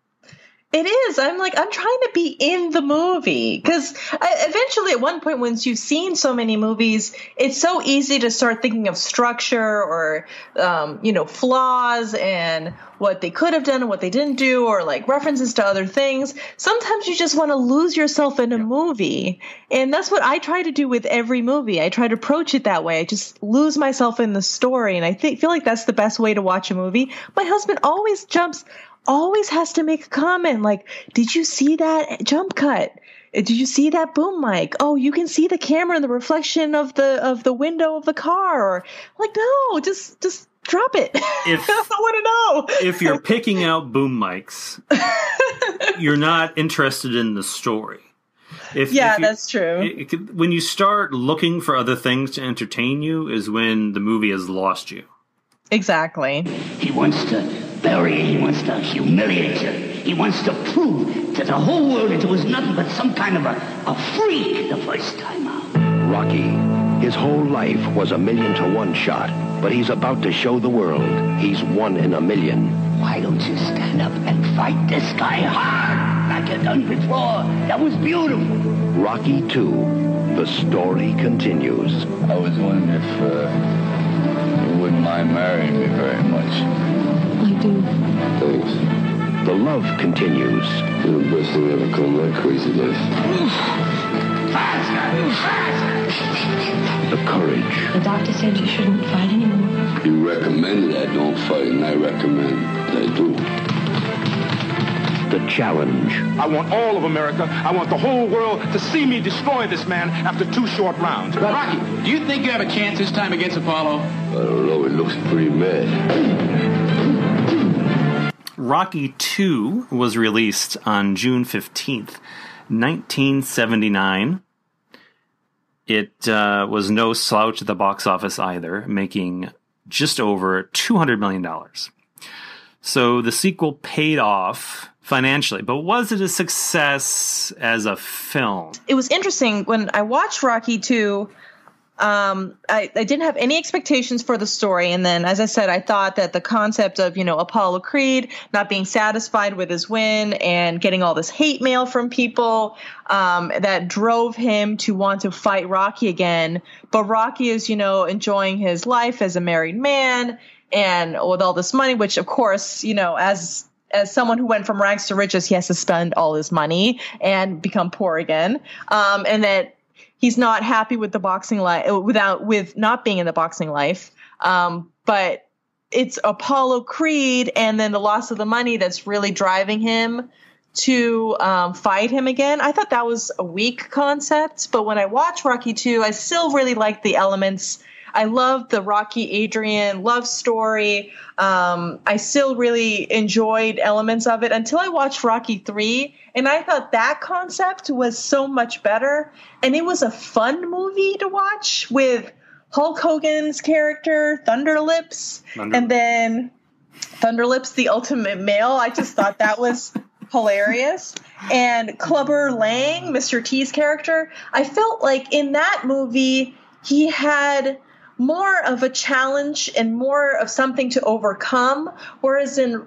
It is. I'm like, I'm trying to be in the movie because eventually at one point, once you've seen so many movies, it's so easy to start thinking of structure or, um, you know, flaws and what they could have done and what they didn't do, or like references to other things. Sometimes you just want to lose yourself in a movie. And that's what I try to do with every movie. I try to approach it that way. I just lose myself in the story. And I think, feel like that's the best way to watch a movie. My husband always jumps always has to make a comment like, did you see that jump cut? Did you see that boom mic? Oh, you can see the camera and the reflection of the of the window of the car. Or like, no, just just drop it. If, I don't want to know. If you're picking out boom mics, you're not interested in the story. If, yeah, if you, that's true. It, it, when you start looking for other things to entertain you is when the movie has lost you. Exactly. He wants to bury you. He wants to humiliate you. He wants to prove to the whole world that it was nothing but some kind of a, a freak the first time out. Rocky, his whole life was a million to one shot, but he's about to show the world he's one in a million. Why don't you stand up and fight this guy hard like you done before? That was beautiful. Rocky two, the story continues. I was wondering if uh, you wouldn't mind marrying me very much. I do. Thanks. The love continues. You're the best thing ever come my crazy life. Faster! Faster! The courage. The doctor said you shouldn't fight anymore. You recommended I don't fight, and I recommend that I do. the challenge. I want all of America, I want the whole world to see me destroy this man after two short rounds. Rocky, do you think you have a chance this time against Apollo? I don't know. He looks pretty mad. Rocky two was released on June fifteenth, nineteen seventy-nine. It uh, was no slouch at the box office either, making just over two hundred million dollars. So the sequel paid off financially, but was it a success as a film? It was interesting. When I watched Rocky two, um, I, I didn't have any expectations for the story. And then, as I said, I thought that the concept of, you know, Apollo Creed not being satisfied with his win and getting all this hate mail from people, um, that drove him to want to fight Rocky again. But Rocky is, you know, enjoying his life as a married man and with all this money, which, of course, you know, as as someone who went from rags to riches, he has to spend all his money and become poor again. Um, and that he's not happy with the boxing life without with not being in the boxing life. Um, but it's Apollo Creed and then the loss of the money that's really driving him to um, fight him again. I thought that was a weak concept, but when I watch Rocky two, I still really like the elements. I love the Rocky Adrian love story. Um, I still really enjoyed elements of it until I watched Rocky three, and I thought that concept was so much better. And it was a fun movie to watch with Hulk Hogan's character, Thunderlips, Thunder. and then Thunderlips, the ultimate male. I just thought that was hilarious. And Clubber Lang, Mister T's character, I felt like in that movie he had more of a challenge and more of something to overcome, whereas in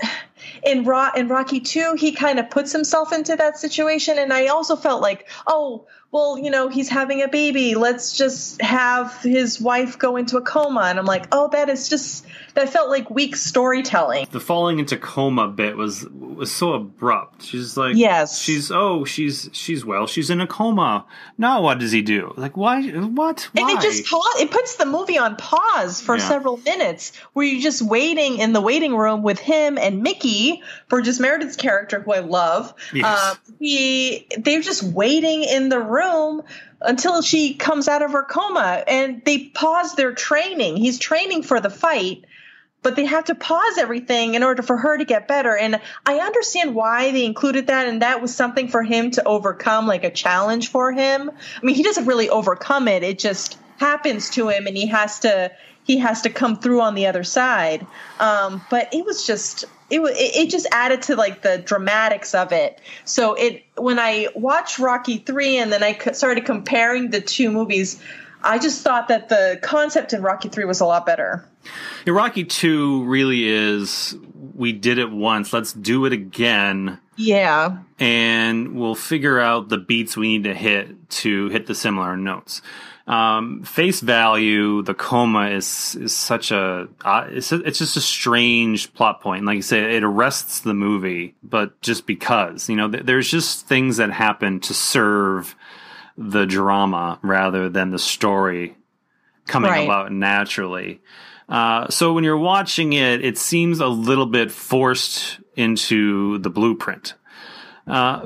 in, Ro- in Rocky two, he kind of puts himself into that situation. And I also felt like, oh, well, you know, he's having a baby. Let's just have his wife go into a coma. And I'm like, oh, that is just, that felt like weak storytelling. The falling into coma bit was was so abrupt. She's like, yes, she's oh, she's she's well, she's in a coma. Now what does he do? Like, why? What? Why? And it just it puts the movie on pause for Yeah. several minutes, where you're just waiting in the waiting room with him and Mickey, Burgess Meredith's character, who I love. Yes. Uh, he they're just waiting in the room until she comes out of her coma, and they pause their training. He's training for the fight, but they have to pause everything in order for her to get better. And I understand why they included that, and that was something for him to overcome, like a challenge for him. I mean, he doesn't really overcome it. It just happens to him, and he has to he has to come through on the other side. Um, but it was just it, it it just added to like the dramatics of it. So it when I watched Rocky three and then I started comparing the two movies, I just thought that the concept in Rocky three was a lot better. Yeah, Rocky two really is, we did it once, let's do it again. Yeah. And we'll figure out the beats we need to hit to hit the similar notes. Um, face value, the coma is is such a, uh, it's, a it's just a strange plot point. Like you say, it arrests the movie, but just because, you know, th- there's just things that happen to serve the drama rather than the story coming Right. about naturally. Uh, so when you're watching it, it seems a little bit forced into the blueprint. Uh,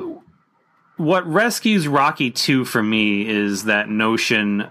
what rescues Rocky two for me is that notion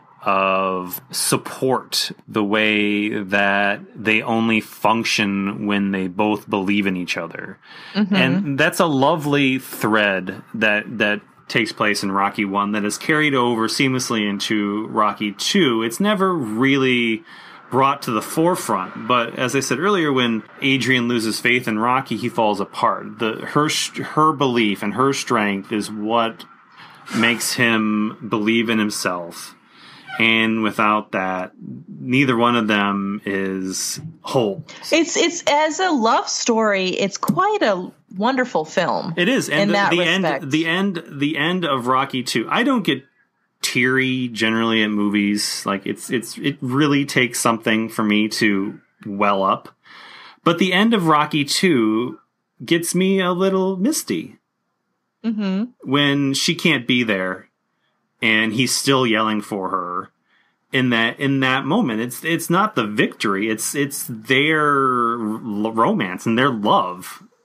of support, the way that they only function when they both believe in each other. Mm-hmm. And that's a lovely thread that, that takes place in Rocky one that is carried over seamlessly into Rocky two. It's never really brought to the forefront, but as I said earlier, when Adrian loses faith in Rocky, he falls apart. The her her belief and her strength is what makes him believe in himself, and without that, neither one of them is whole. It's it's as a love story, it's quite a wonderful film. It is, and in the, that the respect. end, the end, the end of Rocky two. I don't get teary generally at movies. Like it's it's it really takes something for me to well up. But the end of Rocky two gets me a little misty. Mm-hmm. When she can't be there and he's still yelling for her in that in that moment. It's it's not the victory, it's it's their romance and their love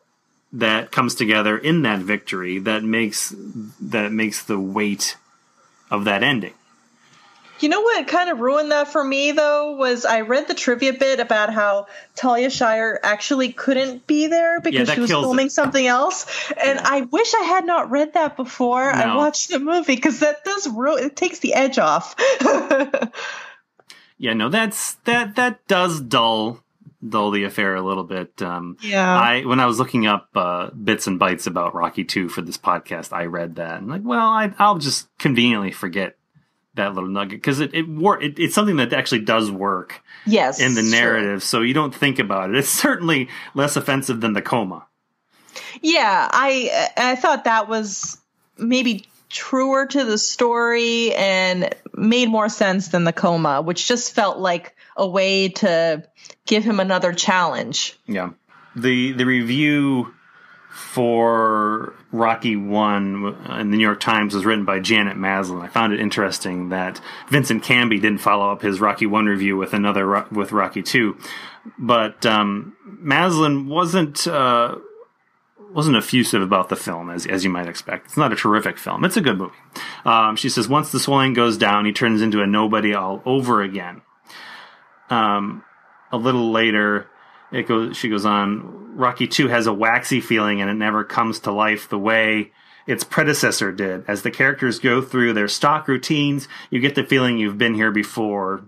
that comes together in that victory that makes that makes the weight of that ending. You know what kind of ruined that for me, though, was I read the trivia bit about how Talia Shire actually couldn't be there because yeah, she was filming it. something else. And yeah. I wish I had not read that before no. I watched the movie, because that does ruin, it takes the edge off. yeah, no, that's that that does dull dull the affair a little bit. Um, yeah. I when I was looking up uh, bits and bytes about Rocky two for this podcast, I read that. And like, well, I, I'll just conveniently forget that little nugget, because it it, wor- it it's something that actually does work yes in the narrative, sure. so you don't think about it. It's certainly less offensive than the coma. Yeah, I I thought that was maybe truer to the story and made more sense than the coma, which just felt like a way to give him another challenge. Yeah. The the review for Rocky one in the New York Times was written by Janet Maslin. I found it interesting that Vincent Canby didn't follow up his Rocky one review with another with Rocky two, but um, Maslin wasn't uh, wasn't effusive about the film as as you might expect. It's not a terrific film. It's a good movie. Um, she says once the swelling goes down, he turns into a nobody all over again. Um, a little later, it goes. She goes on. Rocky two has a waxy feeling, and it never comes to life the way its predecessor did. As the characters go through their stock routines, you get the feeling you've been here before.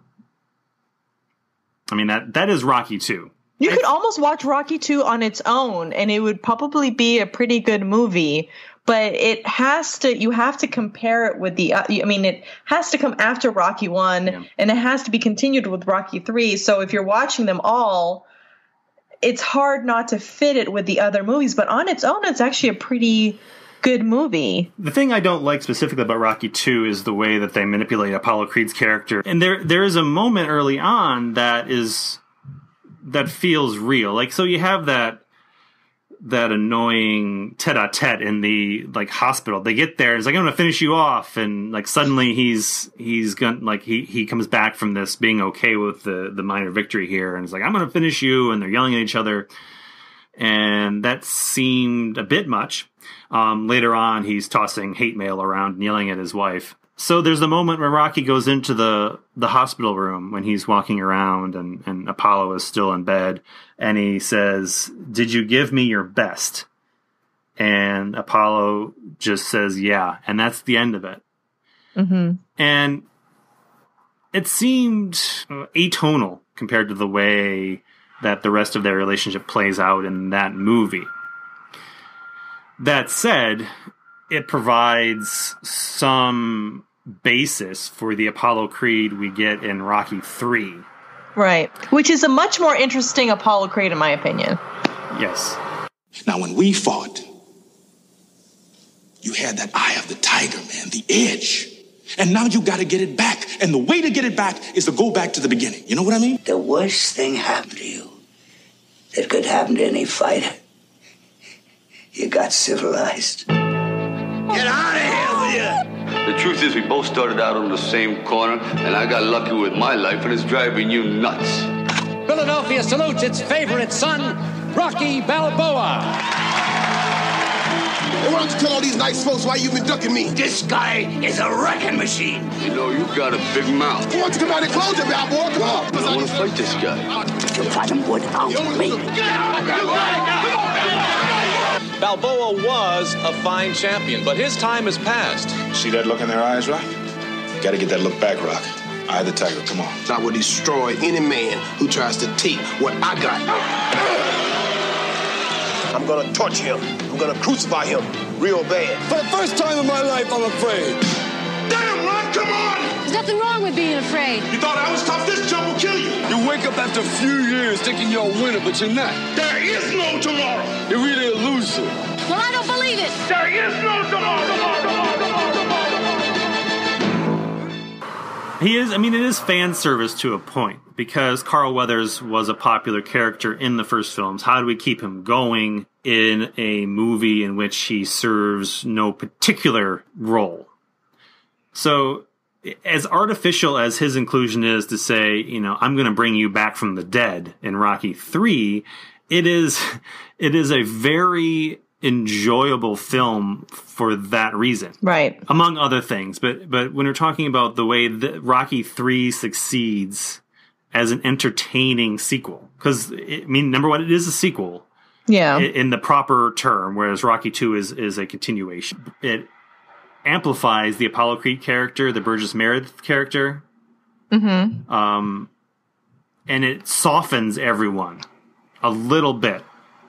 I mean, that that is Rocky two. You could almost watch Rocky two on its own, and it would probably be a pretty good movie. But it has to, you have to compare it with the, I mean, it has to come after Rocky one, yeah. and it has to be continued with Rocky three. So if you're watching them all, it's hard not to fit it with the other movies, but on its own, it's actually a pretty good movie. The thing I don't like specifically about Rocky two is the way that they manipulate Apollo Creed's character. And there there is a moment early on that is that feels real. Like, so you have that that annoying tete-a-tete in the like hospital. They get there, and it's like, I'm gonna finish you off, and like suddenly he's he's gonna like he he comes back from this being okay with the the minor victory here, and it's like, I'm gonna finish you, and they're yelling at each other, and that seemed a bit much. Um, later on, he's tossing hate mail around and yelling at his wife. So there's the moment where Rocky goes into the, the hospital room when he's walking around and, and Apollo is still in bed. And he says, "Did you give me your best?" And Apollo just says, "Yeah." And that's the end of it. Mm-hmm. And it seemed atonal compared to the way that the rest of their relationship plays out in that movie. That said, it provides some basis for the Apollo Creed we get in Rocky three. Right. Which is a much more interesting Apollo Creed, in my opinion. Yes. Now, when we fought, you had that eye of the tiger, man, the edge. And now you got to get it back. And the way to get it back is to go back to the beginning. You know what I mean? The worst thing happened to you that could happen to any fighter. You got civilized. Get out of here with you! The truth is, we both started out on the same corner, and I got lucky with my life, and it's driving you nuts. Philadelphia salutes its favorite son, Rocky Balboa. Hey, why don't you tell all these nice folks why you've been ducking me? This guy is a wrecking machine. You know, you got a big mouth. Why don't you come out and close it, Balboa? Come on. I want to fight this guy. You fight him without me. Balboa was a fine champion, but his time has passed. See that look in their eyes, Rock? Got to get that look back, Rock. Eye of the tiger, come on. I will destroy any man who tries to take what I got. I'm going to torture him. I'm going to crucify him real bad. For the first time in my life, I'm afraid. Damn, Rock, come on! There's nothing wrong with being afraid. You thought I was tough? This jump will kill you. You wake up after a few years thinking you're a winner, but you're not. There is no tomorrow. You're really a loser. Well, I don't believe it. There is no tomorrow. tomorrow, tomorrow, tomorrow, tomorrow. He is, I mean, it is fan service to a point, because Carl Weathers was a popular character in the first films. How do we keep him going in a movie in which he serves no particular role? So, as artificial as his inclusion is to say, you know, I'm going to bring you back from the dead in Rocky three, it is it is a very enjoyable film for that reason, right? Among other things, but but when we're talking about the way that Rocky three succeeds as an entertaining sequel, because I mean, number one, it is a sequel, yeah, in, in the proper term, whereas Rocky two is is a continuation. It amplifies the Apollo Creed character, the Burgess Meredith character, mm-hmm. um, and it softens everyone a little bit.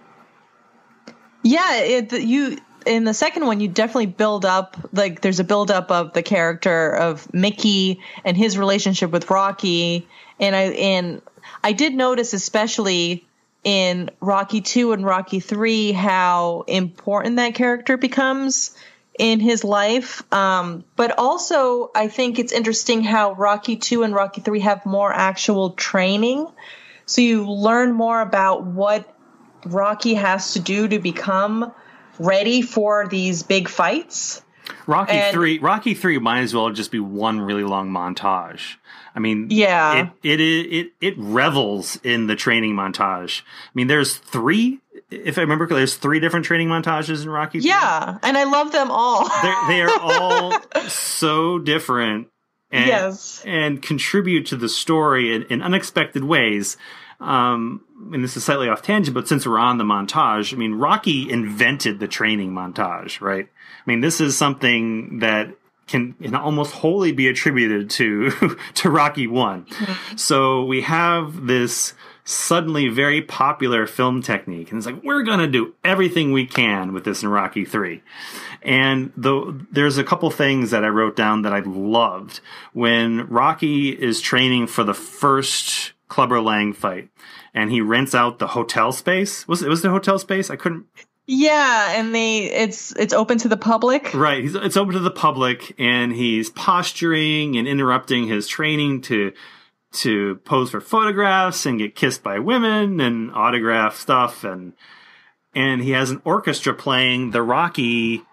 Yeah, it, you in the second one, you definitely build up, like there's a build up of the character of Mickey and his relationship with Rocky, and I and I did notice, especially in Rocky two and Rocky three, how important that character becomes in his life. Um, but also, I think it's interesting how Rocky two and Rocky three have more actual training. So you learn more about what Rocky has to do to become ready for these big fights. Rocky and, three, Rocky three might as well just be one really long montage. I mean, yeah, it, it it it revels in the training montage. I mean, there's three, if I remember correctly, there's three different training montages in Rocky. Yeah, and I love them all. They're, they are all so different, and, yes, and contribute to the story in, in unexpected ways. Um, and this is slightly off tangent, but since we're on the montage, I mean, Rocky invented the training montage, right? I mean, this is something that can, can almost wholly be attributed to to Rocky one. Mm-hmm. So we have this suddenly very popular film technique, and it's like, we're going to do everything we can with this in Rocky three. And the, there's a couple things that I wrote down that I loved. When Rocky is training for the first Clubber Lang fight, and he rents out the hotel space. Was it was the hotel space? I couldn't. Yeah, and they it's it's open to the public. Right, he's, it's open to the public, and he's posturing and interrupting his training to to pose for photographs and get kissed by women and autograph stuff, and and he has an orchestra playing the Rocky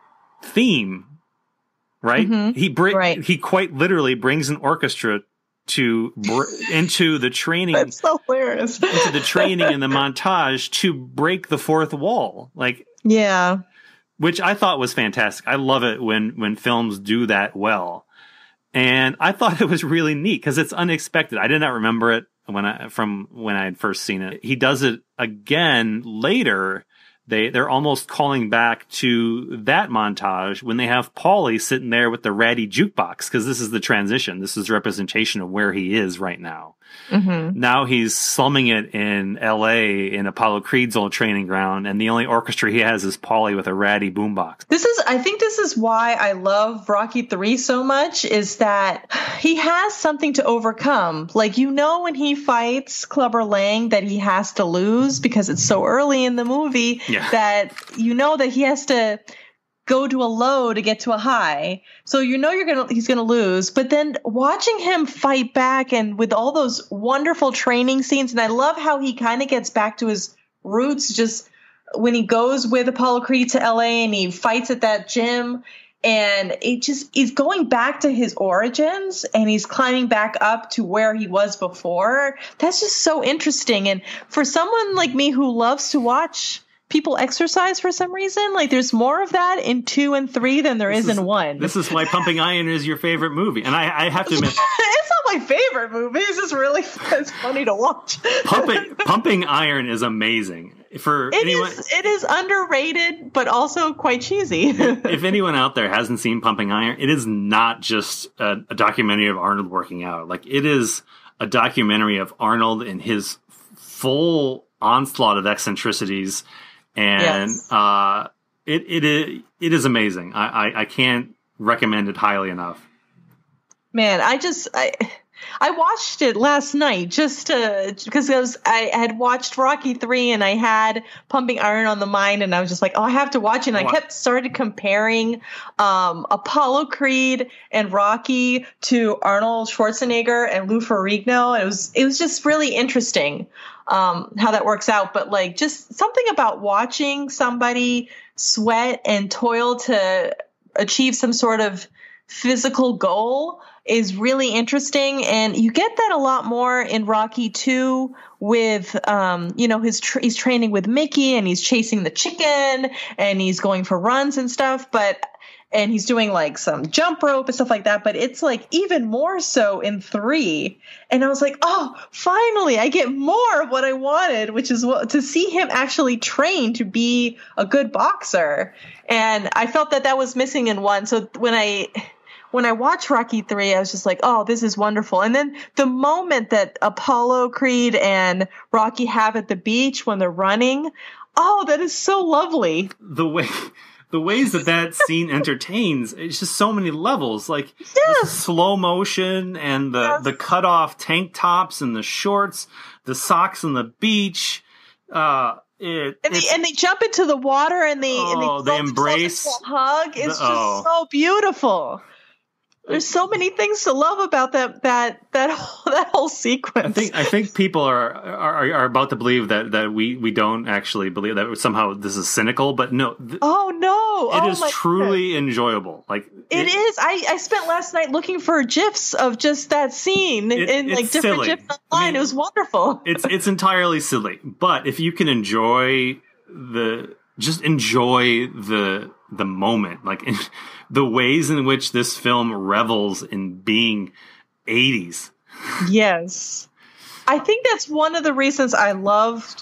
theme. Right, mm-hmm. he br- right. he quite literally brings an orchestra to br- into the training. That's hilarious. into the training and the montage to break the fourth wall. Like, yeah, which I thought was fantastic. I love it when, when films do that well. And I thought it was really neat because it's unexpected. I did not remember it when I, from when I had first seen it. He does it again later. They, they're almost calling back to that montage when they have Paulie sitting there with the ratty jukebox, because this is the transition. This is representation of where he is right now. Mm-hmm. Now he's slumming it in L A in Apollo Creed's old training ground, and the only orchestra he has is Paulie with a ratty boombox. This is, I think this is why I love Rocky three so much, is that he has something to overcome. Like, you know, when he fights Clubber Lang that he has to lose because it's so early in the movie, yeah. that you know that he has to go to a low to get to a high. So you know you're gonna he's gonna lose. But then watching him fight back, and with all those wonderful training scenes, and I love how he kind of gets back to his roots just when he goes with Apollo Creed to L A and he fights at that gym, and it just he's going back to his origins and he's climbing back up to where he was before. That's just so interesting. And for someone like me who loves to watch people exercise for some reason, like there's more of that in two and three than there this is, is in one. This is why Pumping Iron is your favorite movie. And I, I have to admit, it's not my favorite movie. It's just really it's funny to watch. Pumping, Pumping Iron is amazing. For it anyone, is, it is underrated, but also quite cheesy. If anyone out there hasn't seen Pumping Iron, it is not just a, a documentary of Arnold working out. Like, it is a documentary of Arnold and his full onslaught of eccentricities. And yes. uh, it it is it is amazing. I, I, I can't recommend it highly enough. Man, I just I I watched it last night just to because I was I had watched Rocky three and I had Pumping Iron on the mind, and I was just like, oh, I have to watch it. And I kept started comparing um, Apollo Creed and Rocky to Arnold Schwarzenegger and Lou Ferrigno, and it was it was just really interesting. Um, how that works out. But like just something about watching somebody sweat and toil to achieve some sort of physical goal is really interesting. And you get that a lot more in Rocky two with, um, you know, his tra- he's training with Mickey and he's chasing the chicken and he's going for runs and stuff. But and he's doing like some jump rope and stuff like that. But it's like even more so in three. And I was like, oh, finally, I get more of what I wanted, which is what, to see him actually train to be a good boxer. And I felt that that was missing in one. So when I when I watched Rocky three, I was just like, oh, this is wonderful. And then the moment that Apollo Creed and Rocky have at the beach when they're running, oh, that is so lovely. The way... The ways that that scene entertains, it's just so many levels. Like yes. the slow motion and the, yes. the cut off tank tops and the shorts, the socks on the beach. Uh, it, and, they, and they jump into the water and they, oh, and they, they embrace a hug. It's the, just oh. so beautiful. There's so many things to love about that that that whole, that whole sequence. I think I think people are are, are about to believe that, that we, we don't actually believe that somehow this is cynical, but no. Th- oh no! It oh, is my truly goodness. enjoyable. Like it, it is. I, I spent last night looking for gifs of just that scene it, in like different silly. gifs online. I mean, it was wonderful. It's it's entirely silly, but if you can enjoy the just enjoy the the moment, like in, the ways in which this film revels in being eighties. Yes. I think that's one of the reasons I loved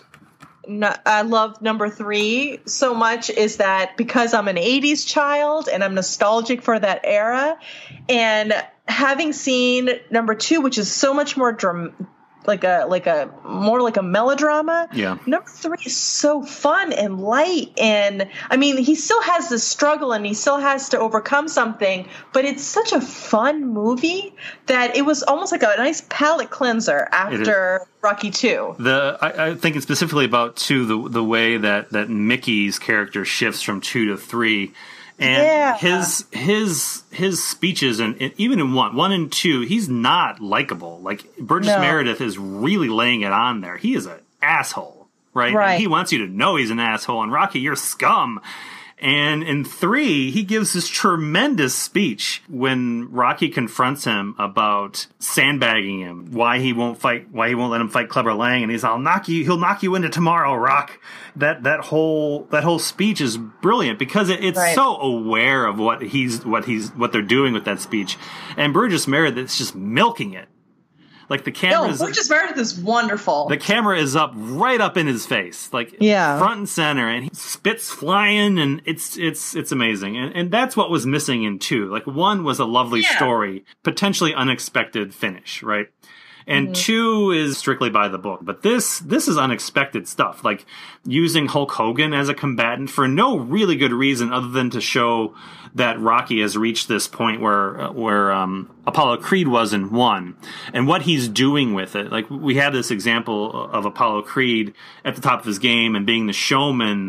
I loved number three so much, is that because I'm an eighties child and I'm nostalgic for that era, and having seen number two, which is so much more dram- like a like a more like a melodrama. Yeah. Number three is so fun and light, and I mean he still has this struggle and he still has to overcome something, but it's such a fun movie that it was almost like a nice palate cleanser after Rocky two. The I, I thinking specifically about two, the the way that that Mickey's character shifts from two to three. And yeah. his his his speeches, and, and even in one, one and two, he's not likable. Like Burgess no. Meredith is really laying it on there. He is an asshole, right? Right. And he wants you to know he's an asshole. And Rocky, you're scum. And in three, he gives this tremendous speech when Rocky confronts him about sandbagging him, why he won't fight, why he won't let him fight Clubber Lang, and he's, "I'll knock you, he'll knock you into tomorrow, Rock." That that whole that whole speech is brilliant because it, it's right. so aware of what he's what he's what they're doing with that speech, and Burgess Meredith's just milking it. Like the camera, no, Burgess Meredith is wonderful. The camera is up right up in his face, like yeah. front and center, and he spits flying, and it's it's it's amazing. And and that's what was missing in two. Like one was a lovely yeah. story, potentially unexpected finish, right? And mm-hmm. two is strictly by the book. But this this is unexpected stuff, like using Hulk Hogan as a combatant for no really good reason other than to show that Rocky has reached this point where uh, where um, Apollo Creed was in one, and what he's doing with it. Like we had this example of Apollo Creed at the top of his game and being the showman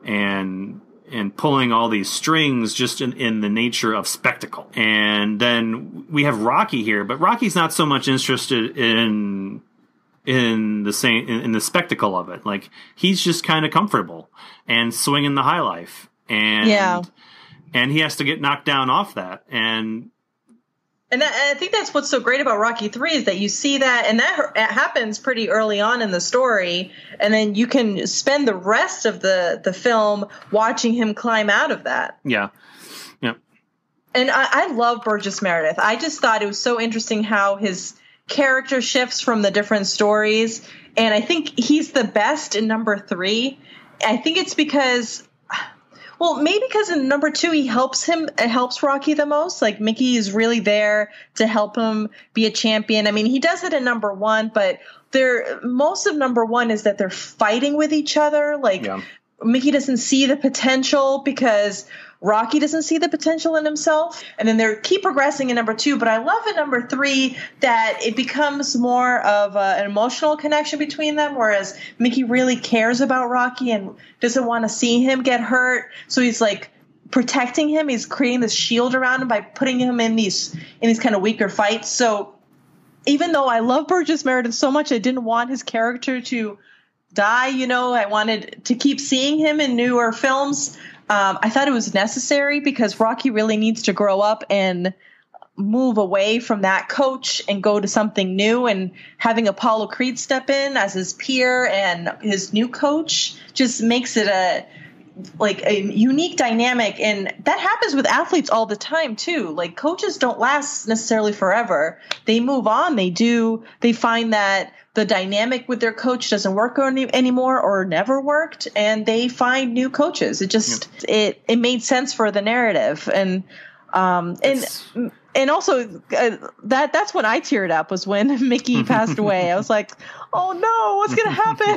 and and pulling all these strings just in, in the nature of spectacle. And then we have Rocky here, but Rocky's not so much interested in in the same in, in the spectacle of it. Like he's just kind of comfortable and swinging the high life, and yeah. and he has to get knocked down off that. And And I think that's what's so great about Rocky three is that you see that, and that happens pretty early on in the story, and then you can spend the rest of the, the film watching him climb out of that. Yeah. Yeah. And I, I love Burgess Meredith. I just thought it was so interesting how his character shifts from the different stories, and I think he's the best in number three. I think it's because... Well, maybe because in number two, he helps him, it helps Rocky the most. Like Mickey is really there to help him be a champion. I mean, he does it in number one, but they're, most of number one is that they're fighting with each other. Like yeah. Mickey doesn't see the potential because Rocky doesn't see the potential in himself. And then they keep progressing in number two. But I love in number three that it becomes more of a, an emotional connection between them, whereas Mickey really cares about Rocky and doesn't want to see him get hurt. So he's like protecting him. He's creating this shield around him by putting him in these in these kind of weaker fights. So even though I love Burgess Meredith so much, I didn't want his character to die. You know, I wanted to keep seeing him in newer films. um, I thought it was necessary because Rocky really needs to grow up and move away from that coach and go to something new, and having Apollo Creed step in as his peer and his new coach just makes it a like a unique dynamic. And that happens with athletes all the time too. Like coaches don't last necessarily forever. They move on. They do. They find that the dynamic with their coach doesn't work any, anymore or never worked, and they find new coaches. It just yep. it it made sense for the narrative. And um and it's- And also, uh, that that's when I teared up, was when Mickey passed away. I was like, oh, no, what's going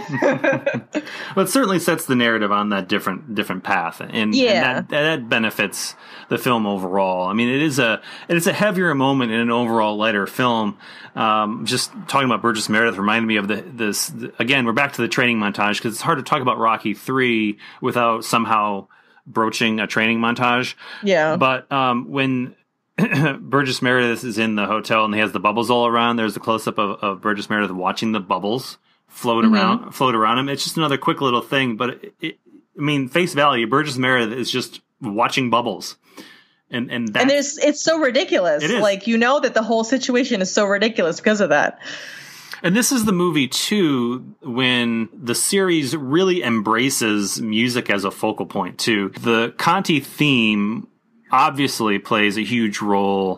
to happen? Well, it certainly sets the narrative on that different different path. And, yeah. and that, that benefits the film overall. I mean, it is a it is a heavier moment in an overall lighter film. Um, just talking about Burgess Meredith reminded me of the this. The, again, we're back to the training montage, because it's hard to talk about Rocky three without somehow broaching a training montage. Yeah. But um, when Burgess Meredith is in the hotel and he has the bubbles all around, there's a close-up of, of Burgess Meredith watching the bubbles float mm-hmm. around float around him. It's just another quick little thing, but it, it, I mean, face value, Burgess Meredith is just watching bubbles. And and, and there's it's so ridiculous. It is. Like, you know that the whole situation is so ridiculous because of that. And this is the movie, too, when the series really embraces music as a focal point, too. The Conti theme obviously plays a huge role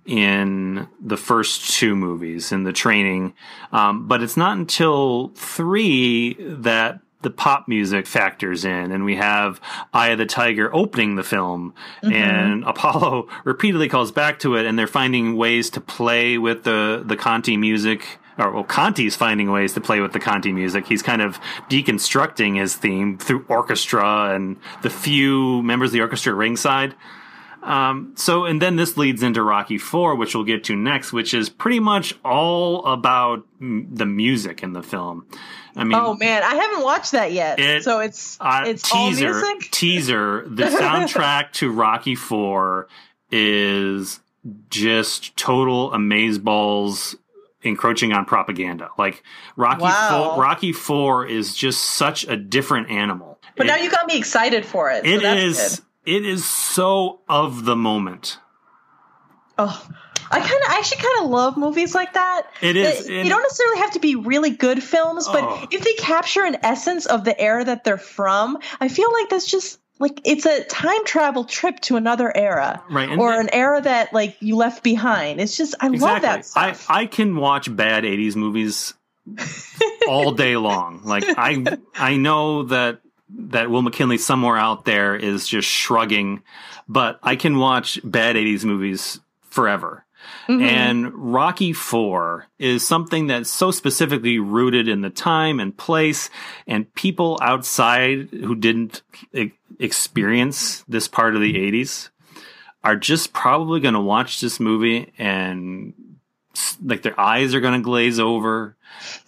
in the first two movies, in the training. Um, but it's not until three that the pop music factors in, and we have Eye of the Tiger opening the film, mm-hmm. and Apollo repeatedly calls back to it, and they're finding ways to play with the, the Conti music. Or, well, Conti's finding ways to play with the Conti music. He's kind of deconstructing his theme through orchestra and the few members of the orchestra at ringside. Um, so, and then this leads into Rocky four, which we'll get to next, which is pretty much all about m- the music in the film. I mean, oh man, I haven't watched that yet. It, so it's uh, it's teaser, all music? teaser. The soundtrack to Rocky four is just total amazeballs encroaching on propaganda. Like Rocky wow. four, Rocky four is just such a different animal. But it, now you got me excited for it. It so that's is. Good. It is so of the moment. Oh, I kind of, I actually kind of love movies like that. It is. They, they don't necessarily have to be really good films, but oh. if they capture an essence of the era that they're from, I feel like that's just like, it's a time travel trip to another era, right? And or then, an era that like you left behind. It's just, I exactly. love that stuff. I, I can watch bad eighties movies all day long. Like I, I know that. that Will McKinley somewhere out there is just shrugging, but I can watch bad eighties movies forever. Mm-hmm. And Rocky four is something that's so specifically rooted in the time and place, and people outside who didn't e- experience this part of the eighties are just probably going to watch this movie and like their eyes are going to glaze over.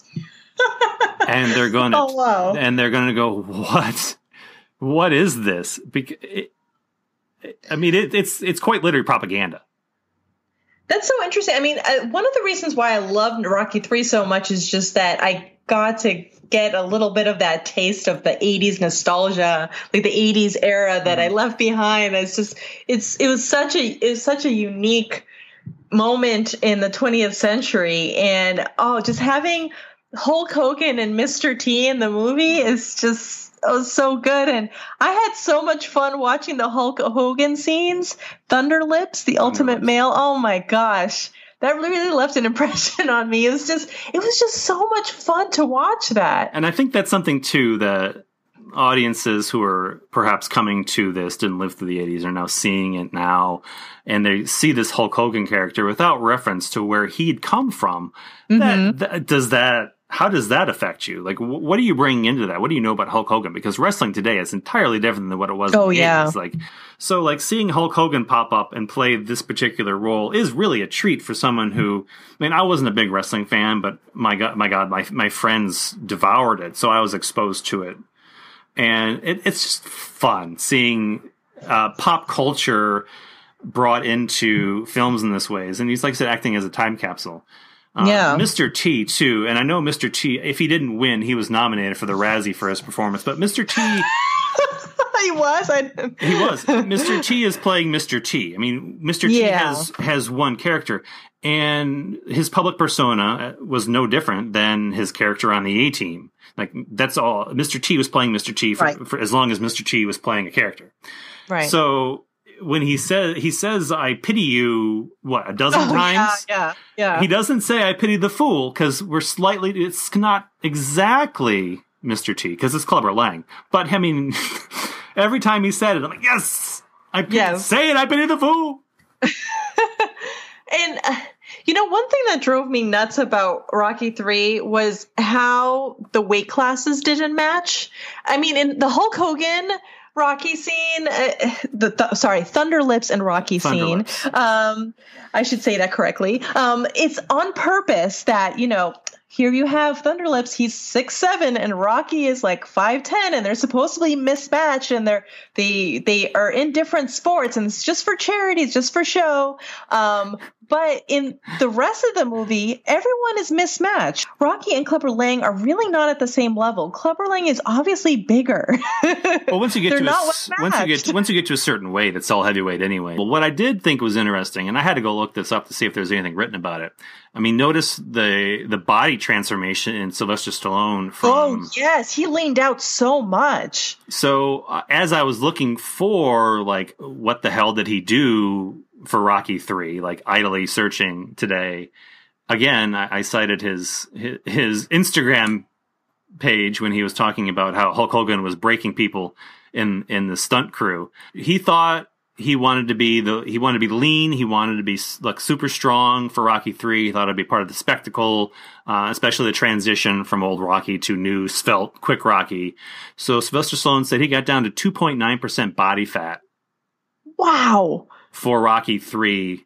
And they're going to, oh, wow. and they're going to go, what, what is this? Because it, I mean, it, it's, it's quite literally propaganda. That's so interesting. I mean, uh, one of the reasons why I loved Rocky three so much is just that I got to get a little bit of that taste of the eighties nostalgia, like the eighties era that mm. I left behind. It's just, it's, it was such a, it was such a unique moment in the twentieth century. And, oh, just having Hulk Hogan and Mister T in the movie is just it was so good. And I had so much fun watching the Hulk Hogan scenes. Thunder Lips, the Ultimate Male. Oh my gosh. That really left an impression on me. It was just it was just so much fun to watch that. And I think that's something too that audiences who are perhaps coming to this, didn't live through the eighties, are now seeing it now, and they see this Hulk Hogan character without reference to where he'd come from. Mm-hmm. That, that does that How does that affect you? Like, wh- what are you bringing into that? What do you know about Hulk Hogan? Because wrestling today is entirely different than what it was. Oh, in the yeah. eighties. Like, so, like, seeing Hulk Hogan pop up and play this particular role is really a treat for someone who, I mean, I wasn't a big wrestling fan, but my God, my God, my my friends devoured it, so I was exposed to it, and it, it's just fun seeing uh, pop culture brought into films in this ways, and he's, like I said, acting as a time capsule. Uh, yeah. Mister T, too. And I know Mister T, if he didn't win, he was nominated for the Razzie for his performance. But Mister T, He was. I... He was. Mister T is playing Mister T. I mean, Mister T Yeah. has has one character, and his public persona was no different than his character on the A-Team. Like, that's all. Mister T was playing Mister T for, Right. for as long as Mister T was playing a character. Right. So when he says he says I pity you, what, a dozen Oh, times? Yeah, yeah, yeah. He doesn't say I pity the fool, because we're slightly. It's not exactly Mister T, because it's Clubber Lang. But I mean, every time he said it, I'm like, yes, I pity, Yes. say it, I pity the fool. And, uh, you know, one thing that drove me nuts about Rocky three was how the weight classes didn't match. I mean, in the Hulk Hogan Rocky scene, uh, the th- sorry, Thunder Lips and Rocky scene, um, I should say that correctly. Um, it's on purpose that, you know, here you have Thunder Lips, he's six seven, and Rocky is like five ten, and they're supposed to be mismatched, and they're they they are in different sports, and it's just for charity, it's just for show. Um, but in the rest of the movie, everyone is mismatched. Rocky and Clubber Lang are really not at the same level. Clubber Lang is obviously bigger. Well, once you get They're to not a, well once you matched. get once you get to a certain weight, it's all heavyweight anyway. Well, what I did think was interesting, and I had to go look this up to see if there's anything written about it. I mean, notice the the body transformation in Sylvester Stallone from. Oh yes, he leaned out so much. So uh, as I was looking for, like, what the hell did he do for Rocky three, like idly searching today, again, I, I cited his, his his Instagram page when he was talking about how Hulk Hogan was breaking people in in the stunt crew. He thought he wanted to be the he wanted to be lean. He wanted to be like super strong for Rocky three. He thought it'd be part of the spectacle, uh, especially the transition from old Rocky to new svelte, quick Rocky. So Sylvester Stallone said he got down to two point nine percent body fat. Wow. For Rocky three,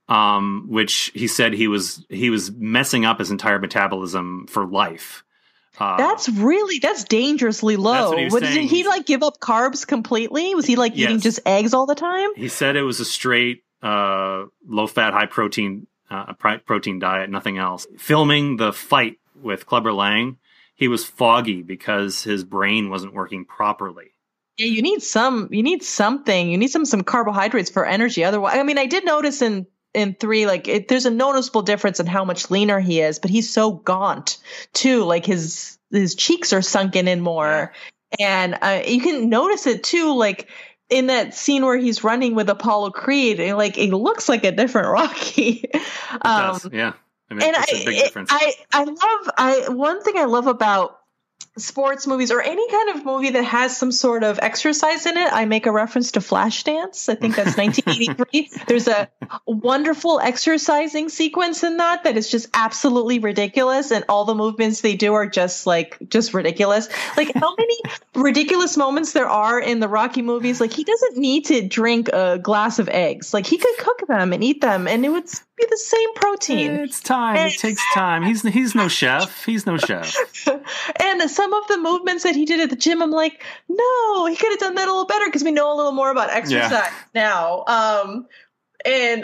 um, which he said he was he was messing up his entire metabolism for life. Uh, That's really that's dangerously low. That's what he was What, saying. did he like give up carbs completely? Was he like eating Yes. just eggs all the time? He said it was a straight uh, low fat, high protein uh, pri- protein diet, nothing else. Filming the fight with Clubber Lang, he was foggy because his brain wasn't working properly. Yeah, you need some. You need something. You need some some carbohydrates for energy. Otherwise, I mean, I did notice in in three, like it, there's a noticeable difference in how much leaner he is, but he's so gaunt too. Like his his cheeks are sunken in more, and uh, you can notice it too. Like in that scene where he's running with Apollo Creed, and, like it looks like a different Rocky. It um, does, yeah. I mean, and it's I, a big it- difference. I, I love, I, one thing I love about sports movies or any kind of movie that has some sort of exercise in it, I make a reference to Flashdance. I think that's nineteen eighty-three. There's a wonderful exercising sequence in that that is just absolutely ridiculous. And all the movements they do are just like, just ridiculous. Like how many ridiculous moments there are in the Rocky movies. Like he doesn't need to drink a glass of eggs. Like he could cook them and eat them and it would be the same protein. It's time. And- It takes time. He's he's no chef. He's no chef. And some of the movements that he did at the gym, I'm like, no, he could have done that a little better because we know a little more about exercise Yeah. now. Um, and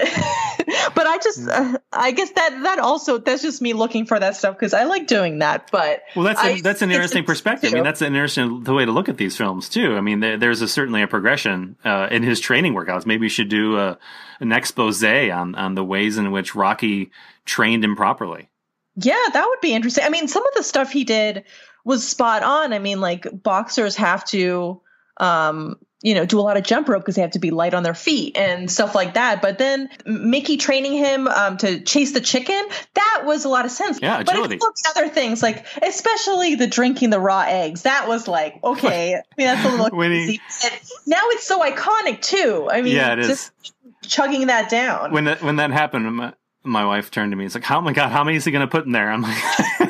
but I just, uh, I guess that that also that's just me looking for that stuff because I like doing that. But Well, that's a, I- that's an it's- interesting it's- perspective. I mean, that's an interesting the way to look at these films too. I mean, there, there's a, certainly a progression uh, in his training workouts. Maybe we should do a, an expose on on the ways in which Rocky trained improperly. Yeah, that would be interesting. I mean, some of the stuff he did was spot on. I mean, like boxers have to, um, you know, do a lot of jump rope because they have to be light on their feet and stuff like that. But then Mickey training him um, to chase the chicken, that was a lot of sense. Yeah, but agility. it looked other things, like especially the drinking the raw eggs. That was like, okay, I mean, that's a little When he- crazy. But now it's so iconic too. I mean, Yeah, it is. just chugging that down. When that when that happened, my, my wife turned to me. It's like, oh my god, how many is he going to put in there? I'm like,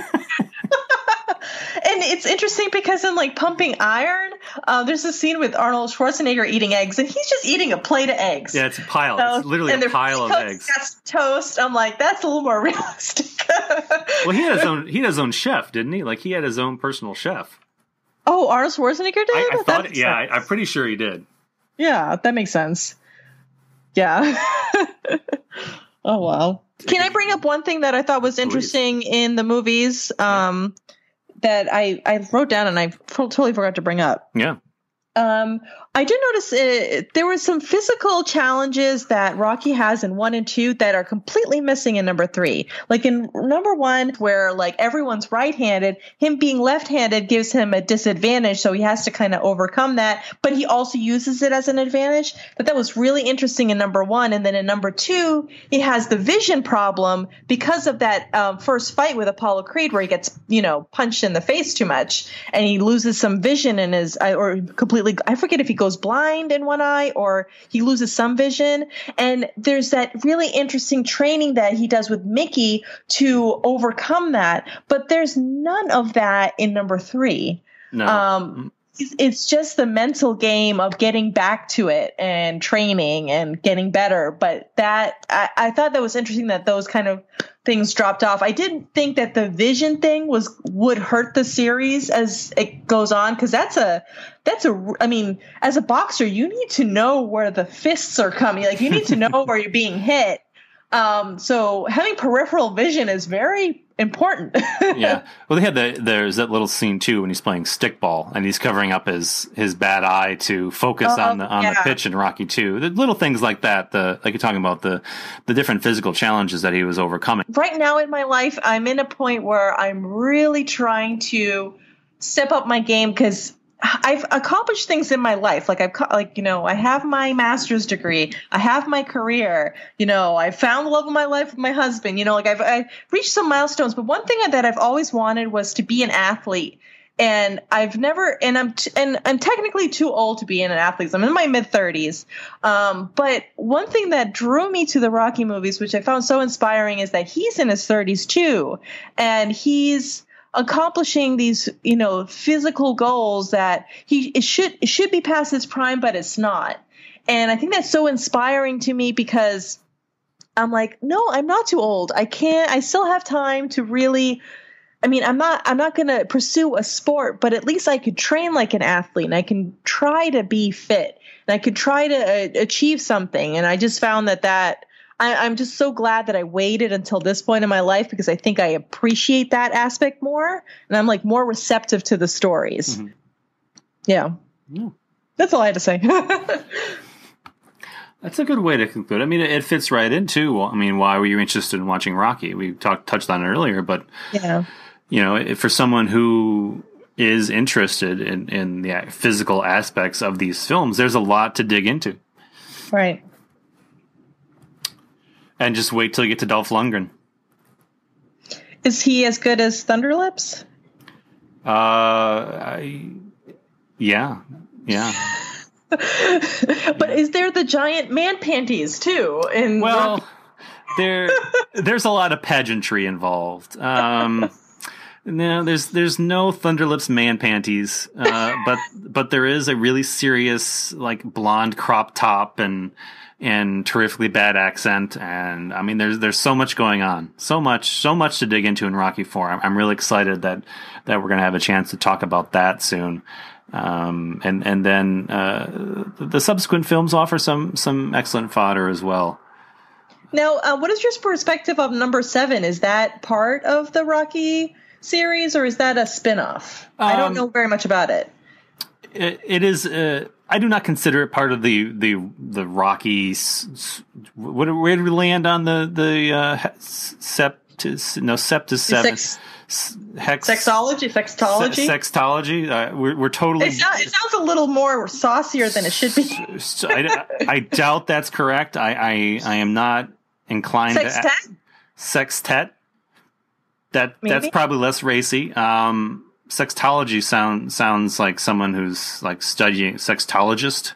And it's interesting because in like Pumping Iron, uh, there's a scene with Arnold Schwarzenegger eating eggs, and he's just eating a plate of eggs. yeah, it's a pile. So- It's literally and a they're pile of toast- eggs. That's toast. I'm like, that's a little more realistic. Well, he had his own he had his own chef, didn't he? Like he had his own personal chef. Oh, Arnold Schwarzenegger did? I, I That thought, makes yeah, sense. I, I'm pretty sure he did. Yeah, that makes sense. Yeah. Oh, wow. Can I bring up one thing that I thought was interesting in the movies um, that I, I wrote down and I totally forgot to bring up? Yeah. Um, I did notice uh, there were some physical challenges that Rocky has in one and two that are completely missing in number three. Like in number one, where like everyone's right-handed, him being left-handed gives him a disadvantage, so he has to kind of overcome that. But he also uses it as an advantage. But that was really interesting in number one, and then in number two, he has the vision problem because of that um, first fight with Apollo Creed, where he gets you know punched in the face too much, and he loses some vision in his or completely. I forget if he goes blind in one eye or he loses some vision. And there's that really interesting training that he does with Mickey to overcome that. But there's none of that in number three. No. Um, it's just the mental game of getting back to it and training and getting better. But that I, I thought that was interesting that those kind of things dropped off. I didn't think that the vision thing was would hurt the series as it goes on, because that's a that's a I mean, as a boxer, you need to know where the fists are coming. Like you need to know where you're being hit. Um, so having peripheral vision is very important. Yeah. Well, they had the there's that little scene too when he's playing stickball and he's covering up his his bad eye to focus uh, on the on yeah. the pitch in Rocky two. The little things like that. The like you're talking about the the different physical challenges that he was overcoming. Right now in my life, I'm in a point where I'm really trying to step up my game because I've accomplished things in my life. Like I've, like, you know, I have my master's degree. I have my career. You know, I found the love of my life with my husband. You know, like I've, I've reached some milestones. But one thing that I've always wanted was to be an athlete. And I've never, and I'm, t- and I'm technically too old to be an athlete. I'm in my mid thirties. Um, but one thing that drew me to the Rocky movies, which I found so inspiring, is that he's in his thirties too, and he's accomplishing these, you know, physical goals that he it should it should be past his prime, but it's not. And I think that's so inspiring to me because I'm like, no, I'm not too old. I can't. I still have time to really. I mean, I'm not. I'm not going to pursue a sport, but at least I could train like an athlete, and I can try to be fit, and I could try to uh, achieve something. And I just found that that. I, I'm just so glad that I waited until this point in my life because I think I appreciate that aspect more, and I'm like more receptive to the stories. Mm-hmm. Yeah. yeah, that's all I had to say. That's a good way to conclude. I mean, it, it fits right into. I mean, why were you interested in watching Rocky? We talked touched on it earlier, but yeah, you know, if, for someone who is interested in in the physical aspects of these films, there's a lot to dig into. Right. And just wait till you get to Dolph Lundgren. Is he as good as Thunderlips? Uh, I, yeah, yeah. But is there the giant man panties too? In well, Rocky? there there's a lot of pageantry involved. Um, no, there's there's no Thunderlips man panties, uh, but but there is a really serious like blonde crop top and. and terrifically bad accent, and I mean, there's there's so much going on, so much, so much to dig into in Rocky four. I'm, I'm really excited that that we're going to have a chance to talk about that soon, um, and and then uh, the subsequent films offer some some excellent fodder as well. Now, uh, what is your perspective of number seven? Is that part of the Rocky series, or is that a spin-off? Um, I don't know very much about it. It, it is. Uh, I do not consider it part of the the the Rocky. What where did we land on the the uh, septus? No, septus seven. Sex, hex, sexology, sextology, se- sextology. Uh, we're we're totally. It, sound, it sounds a little more saucier than it should be. so I, I doubt that's correct. I I, I am not inclined Sextet? to sextet. That Maybe? That's probably less racy. Um, Sextology sound sounds like someone who's like studying sextologist.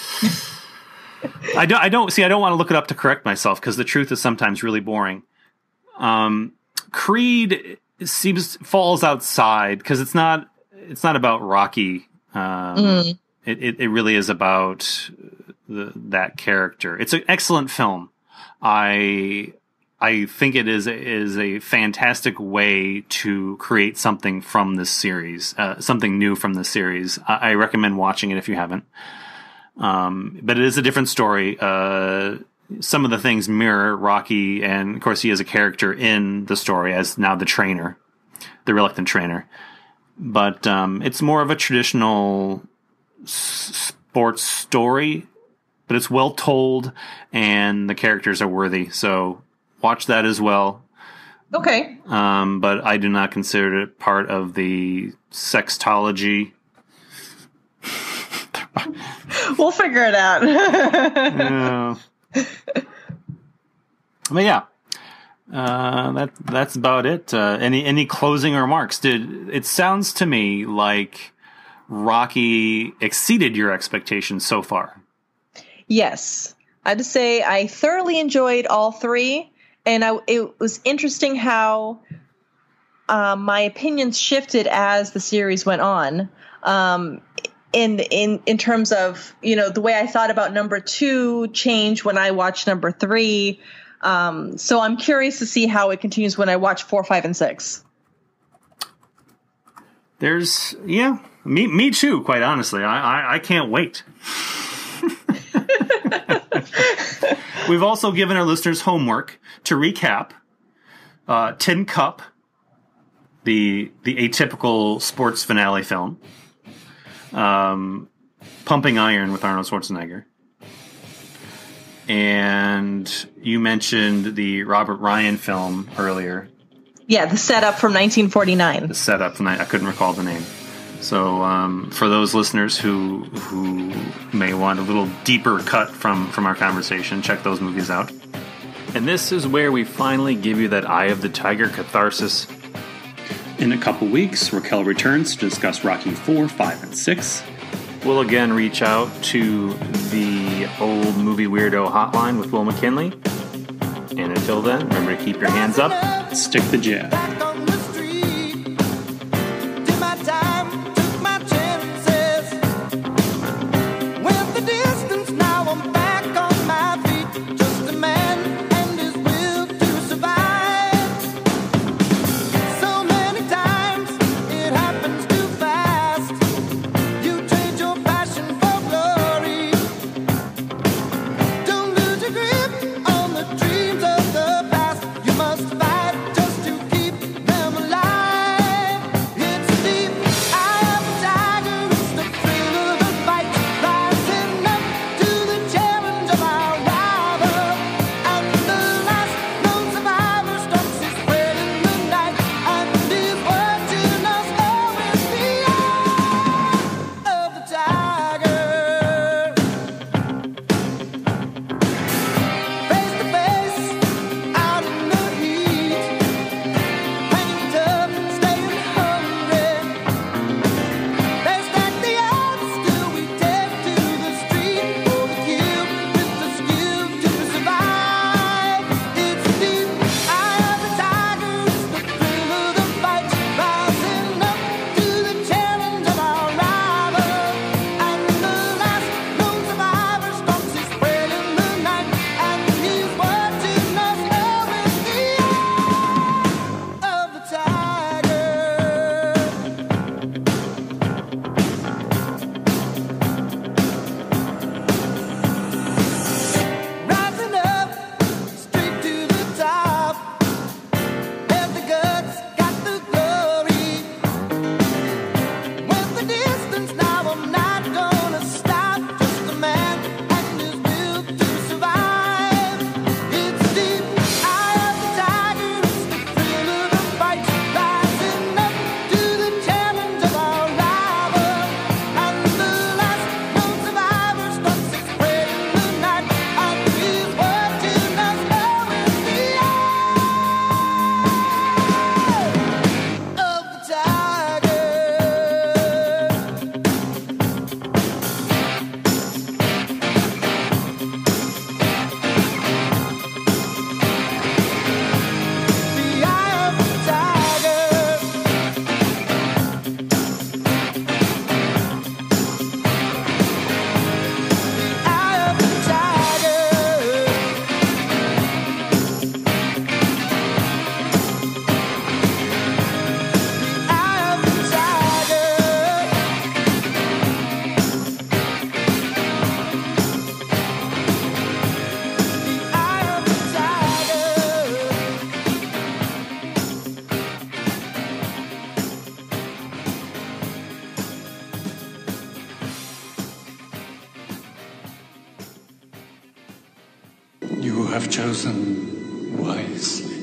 I don't. I don't see. I don't want to look it up to correct myself because the truth is sometimes really boring. Um, Creed seems falls outside because it's not. It's not about Rocky. Um, mm. it, it it really is about the, that character. It's an excellent film. I. I think it is is a fantastic way to create something from this series, uh, something new from this series. I, I recommend watching it if you haven't. Um, but it is a different story. Uh, some of the things mirror Rocky, and of course he is a character in the story as now the trainer, the reluctant trainer. But um, it's more of a traditional s- sports story, but it's well told and the characters are worthy. So watch that as well. Okay. Um, but I do not consider it part of the sextology. We'll figure it out. Yeah. But yeah, uh, that that's about it. Uh, any any closing remarks? Did it sounds to me like Rocky exceeded your expectations so far? Yes, I'd say I thoroughly enjoyed all three, and I, it was interesting how um, my opinions shifted as the series went on. Um, in in in terms of, you know, the way I thought about number two changed when I watched number three. Um, so I'm curious to see how it continues when I watch four, five, and six. There's yeah, me me too. Quite honestly, I I, I can't wait. We've also given our listeners homework to recap uh, Tin Cup, the the atypical sports finale film, um, Pumping Iron with Arnold Schwarzenegger, and you mentioned the Robert Ryan film earlier. Yeah, the setup from nineteen forty-nine. The setup from I couldn't recall the name. So um, for those listeners who who may want a little deeper cut from, from our conversation, check those movies out. And this is where we finally give you that Eye of the Tiger catharsis. In a couple weeks, Raquel returns to discuss Rocky four, five, and six. We'll again reach out to the old movie weirdo hotline with Will McKinley. And until then, remember to keep your hands up, stick the jab. have chosen wisely.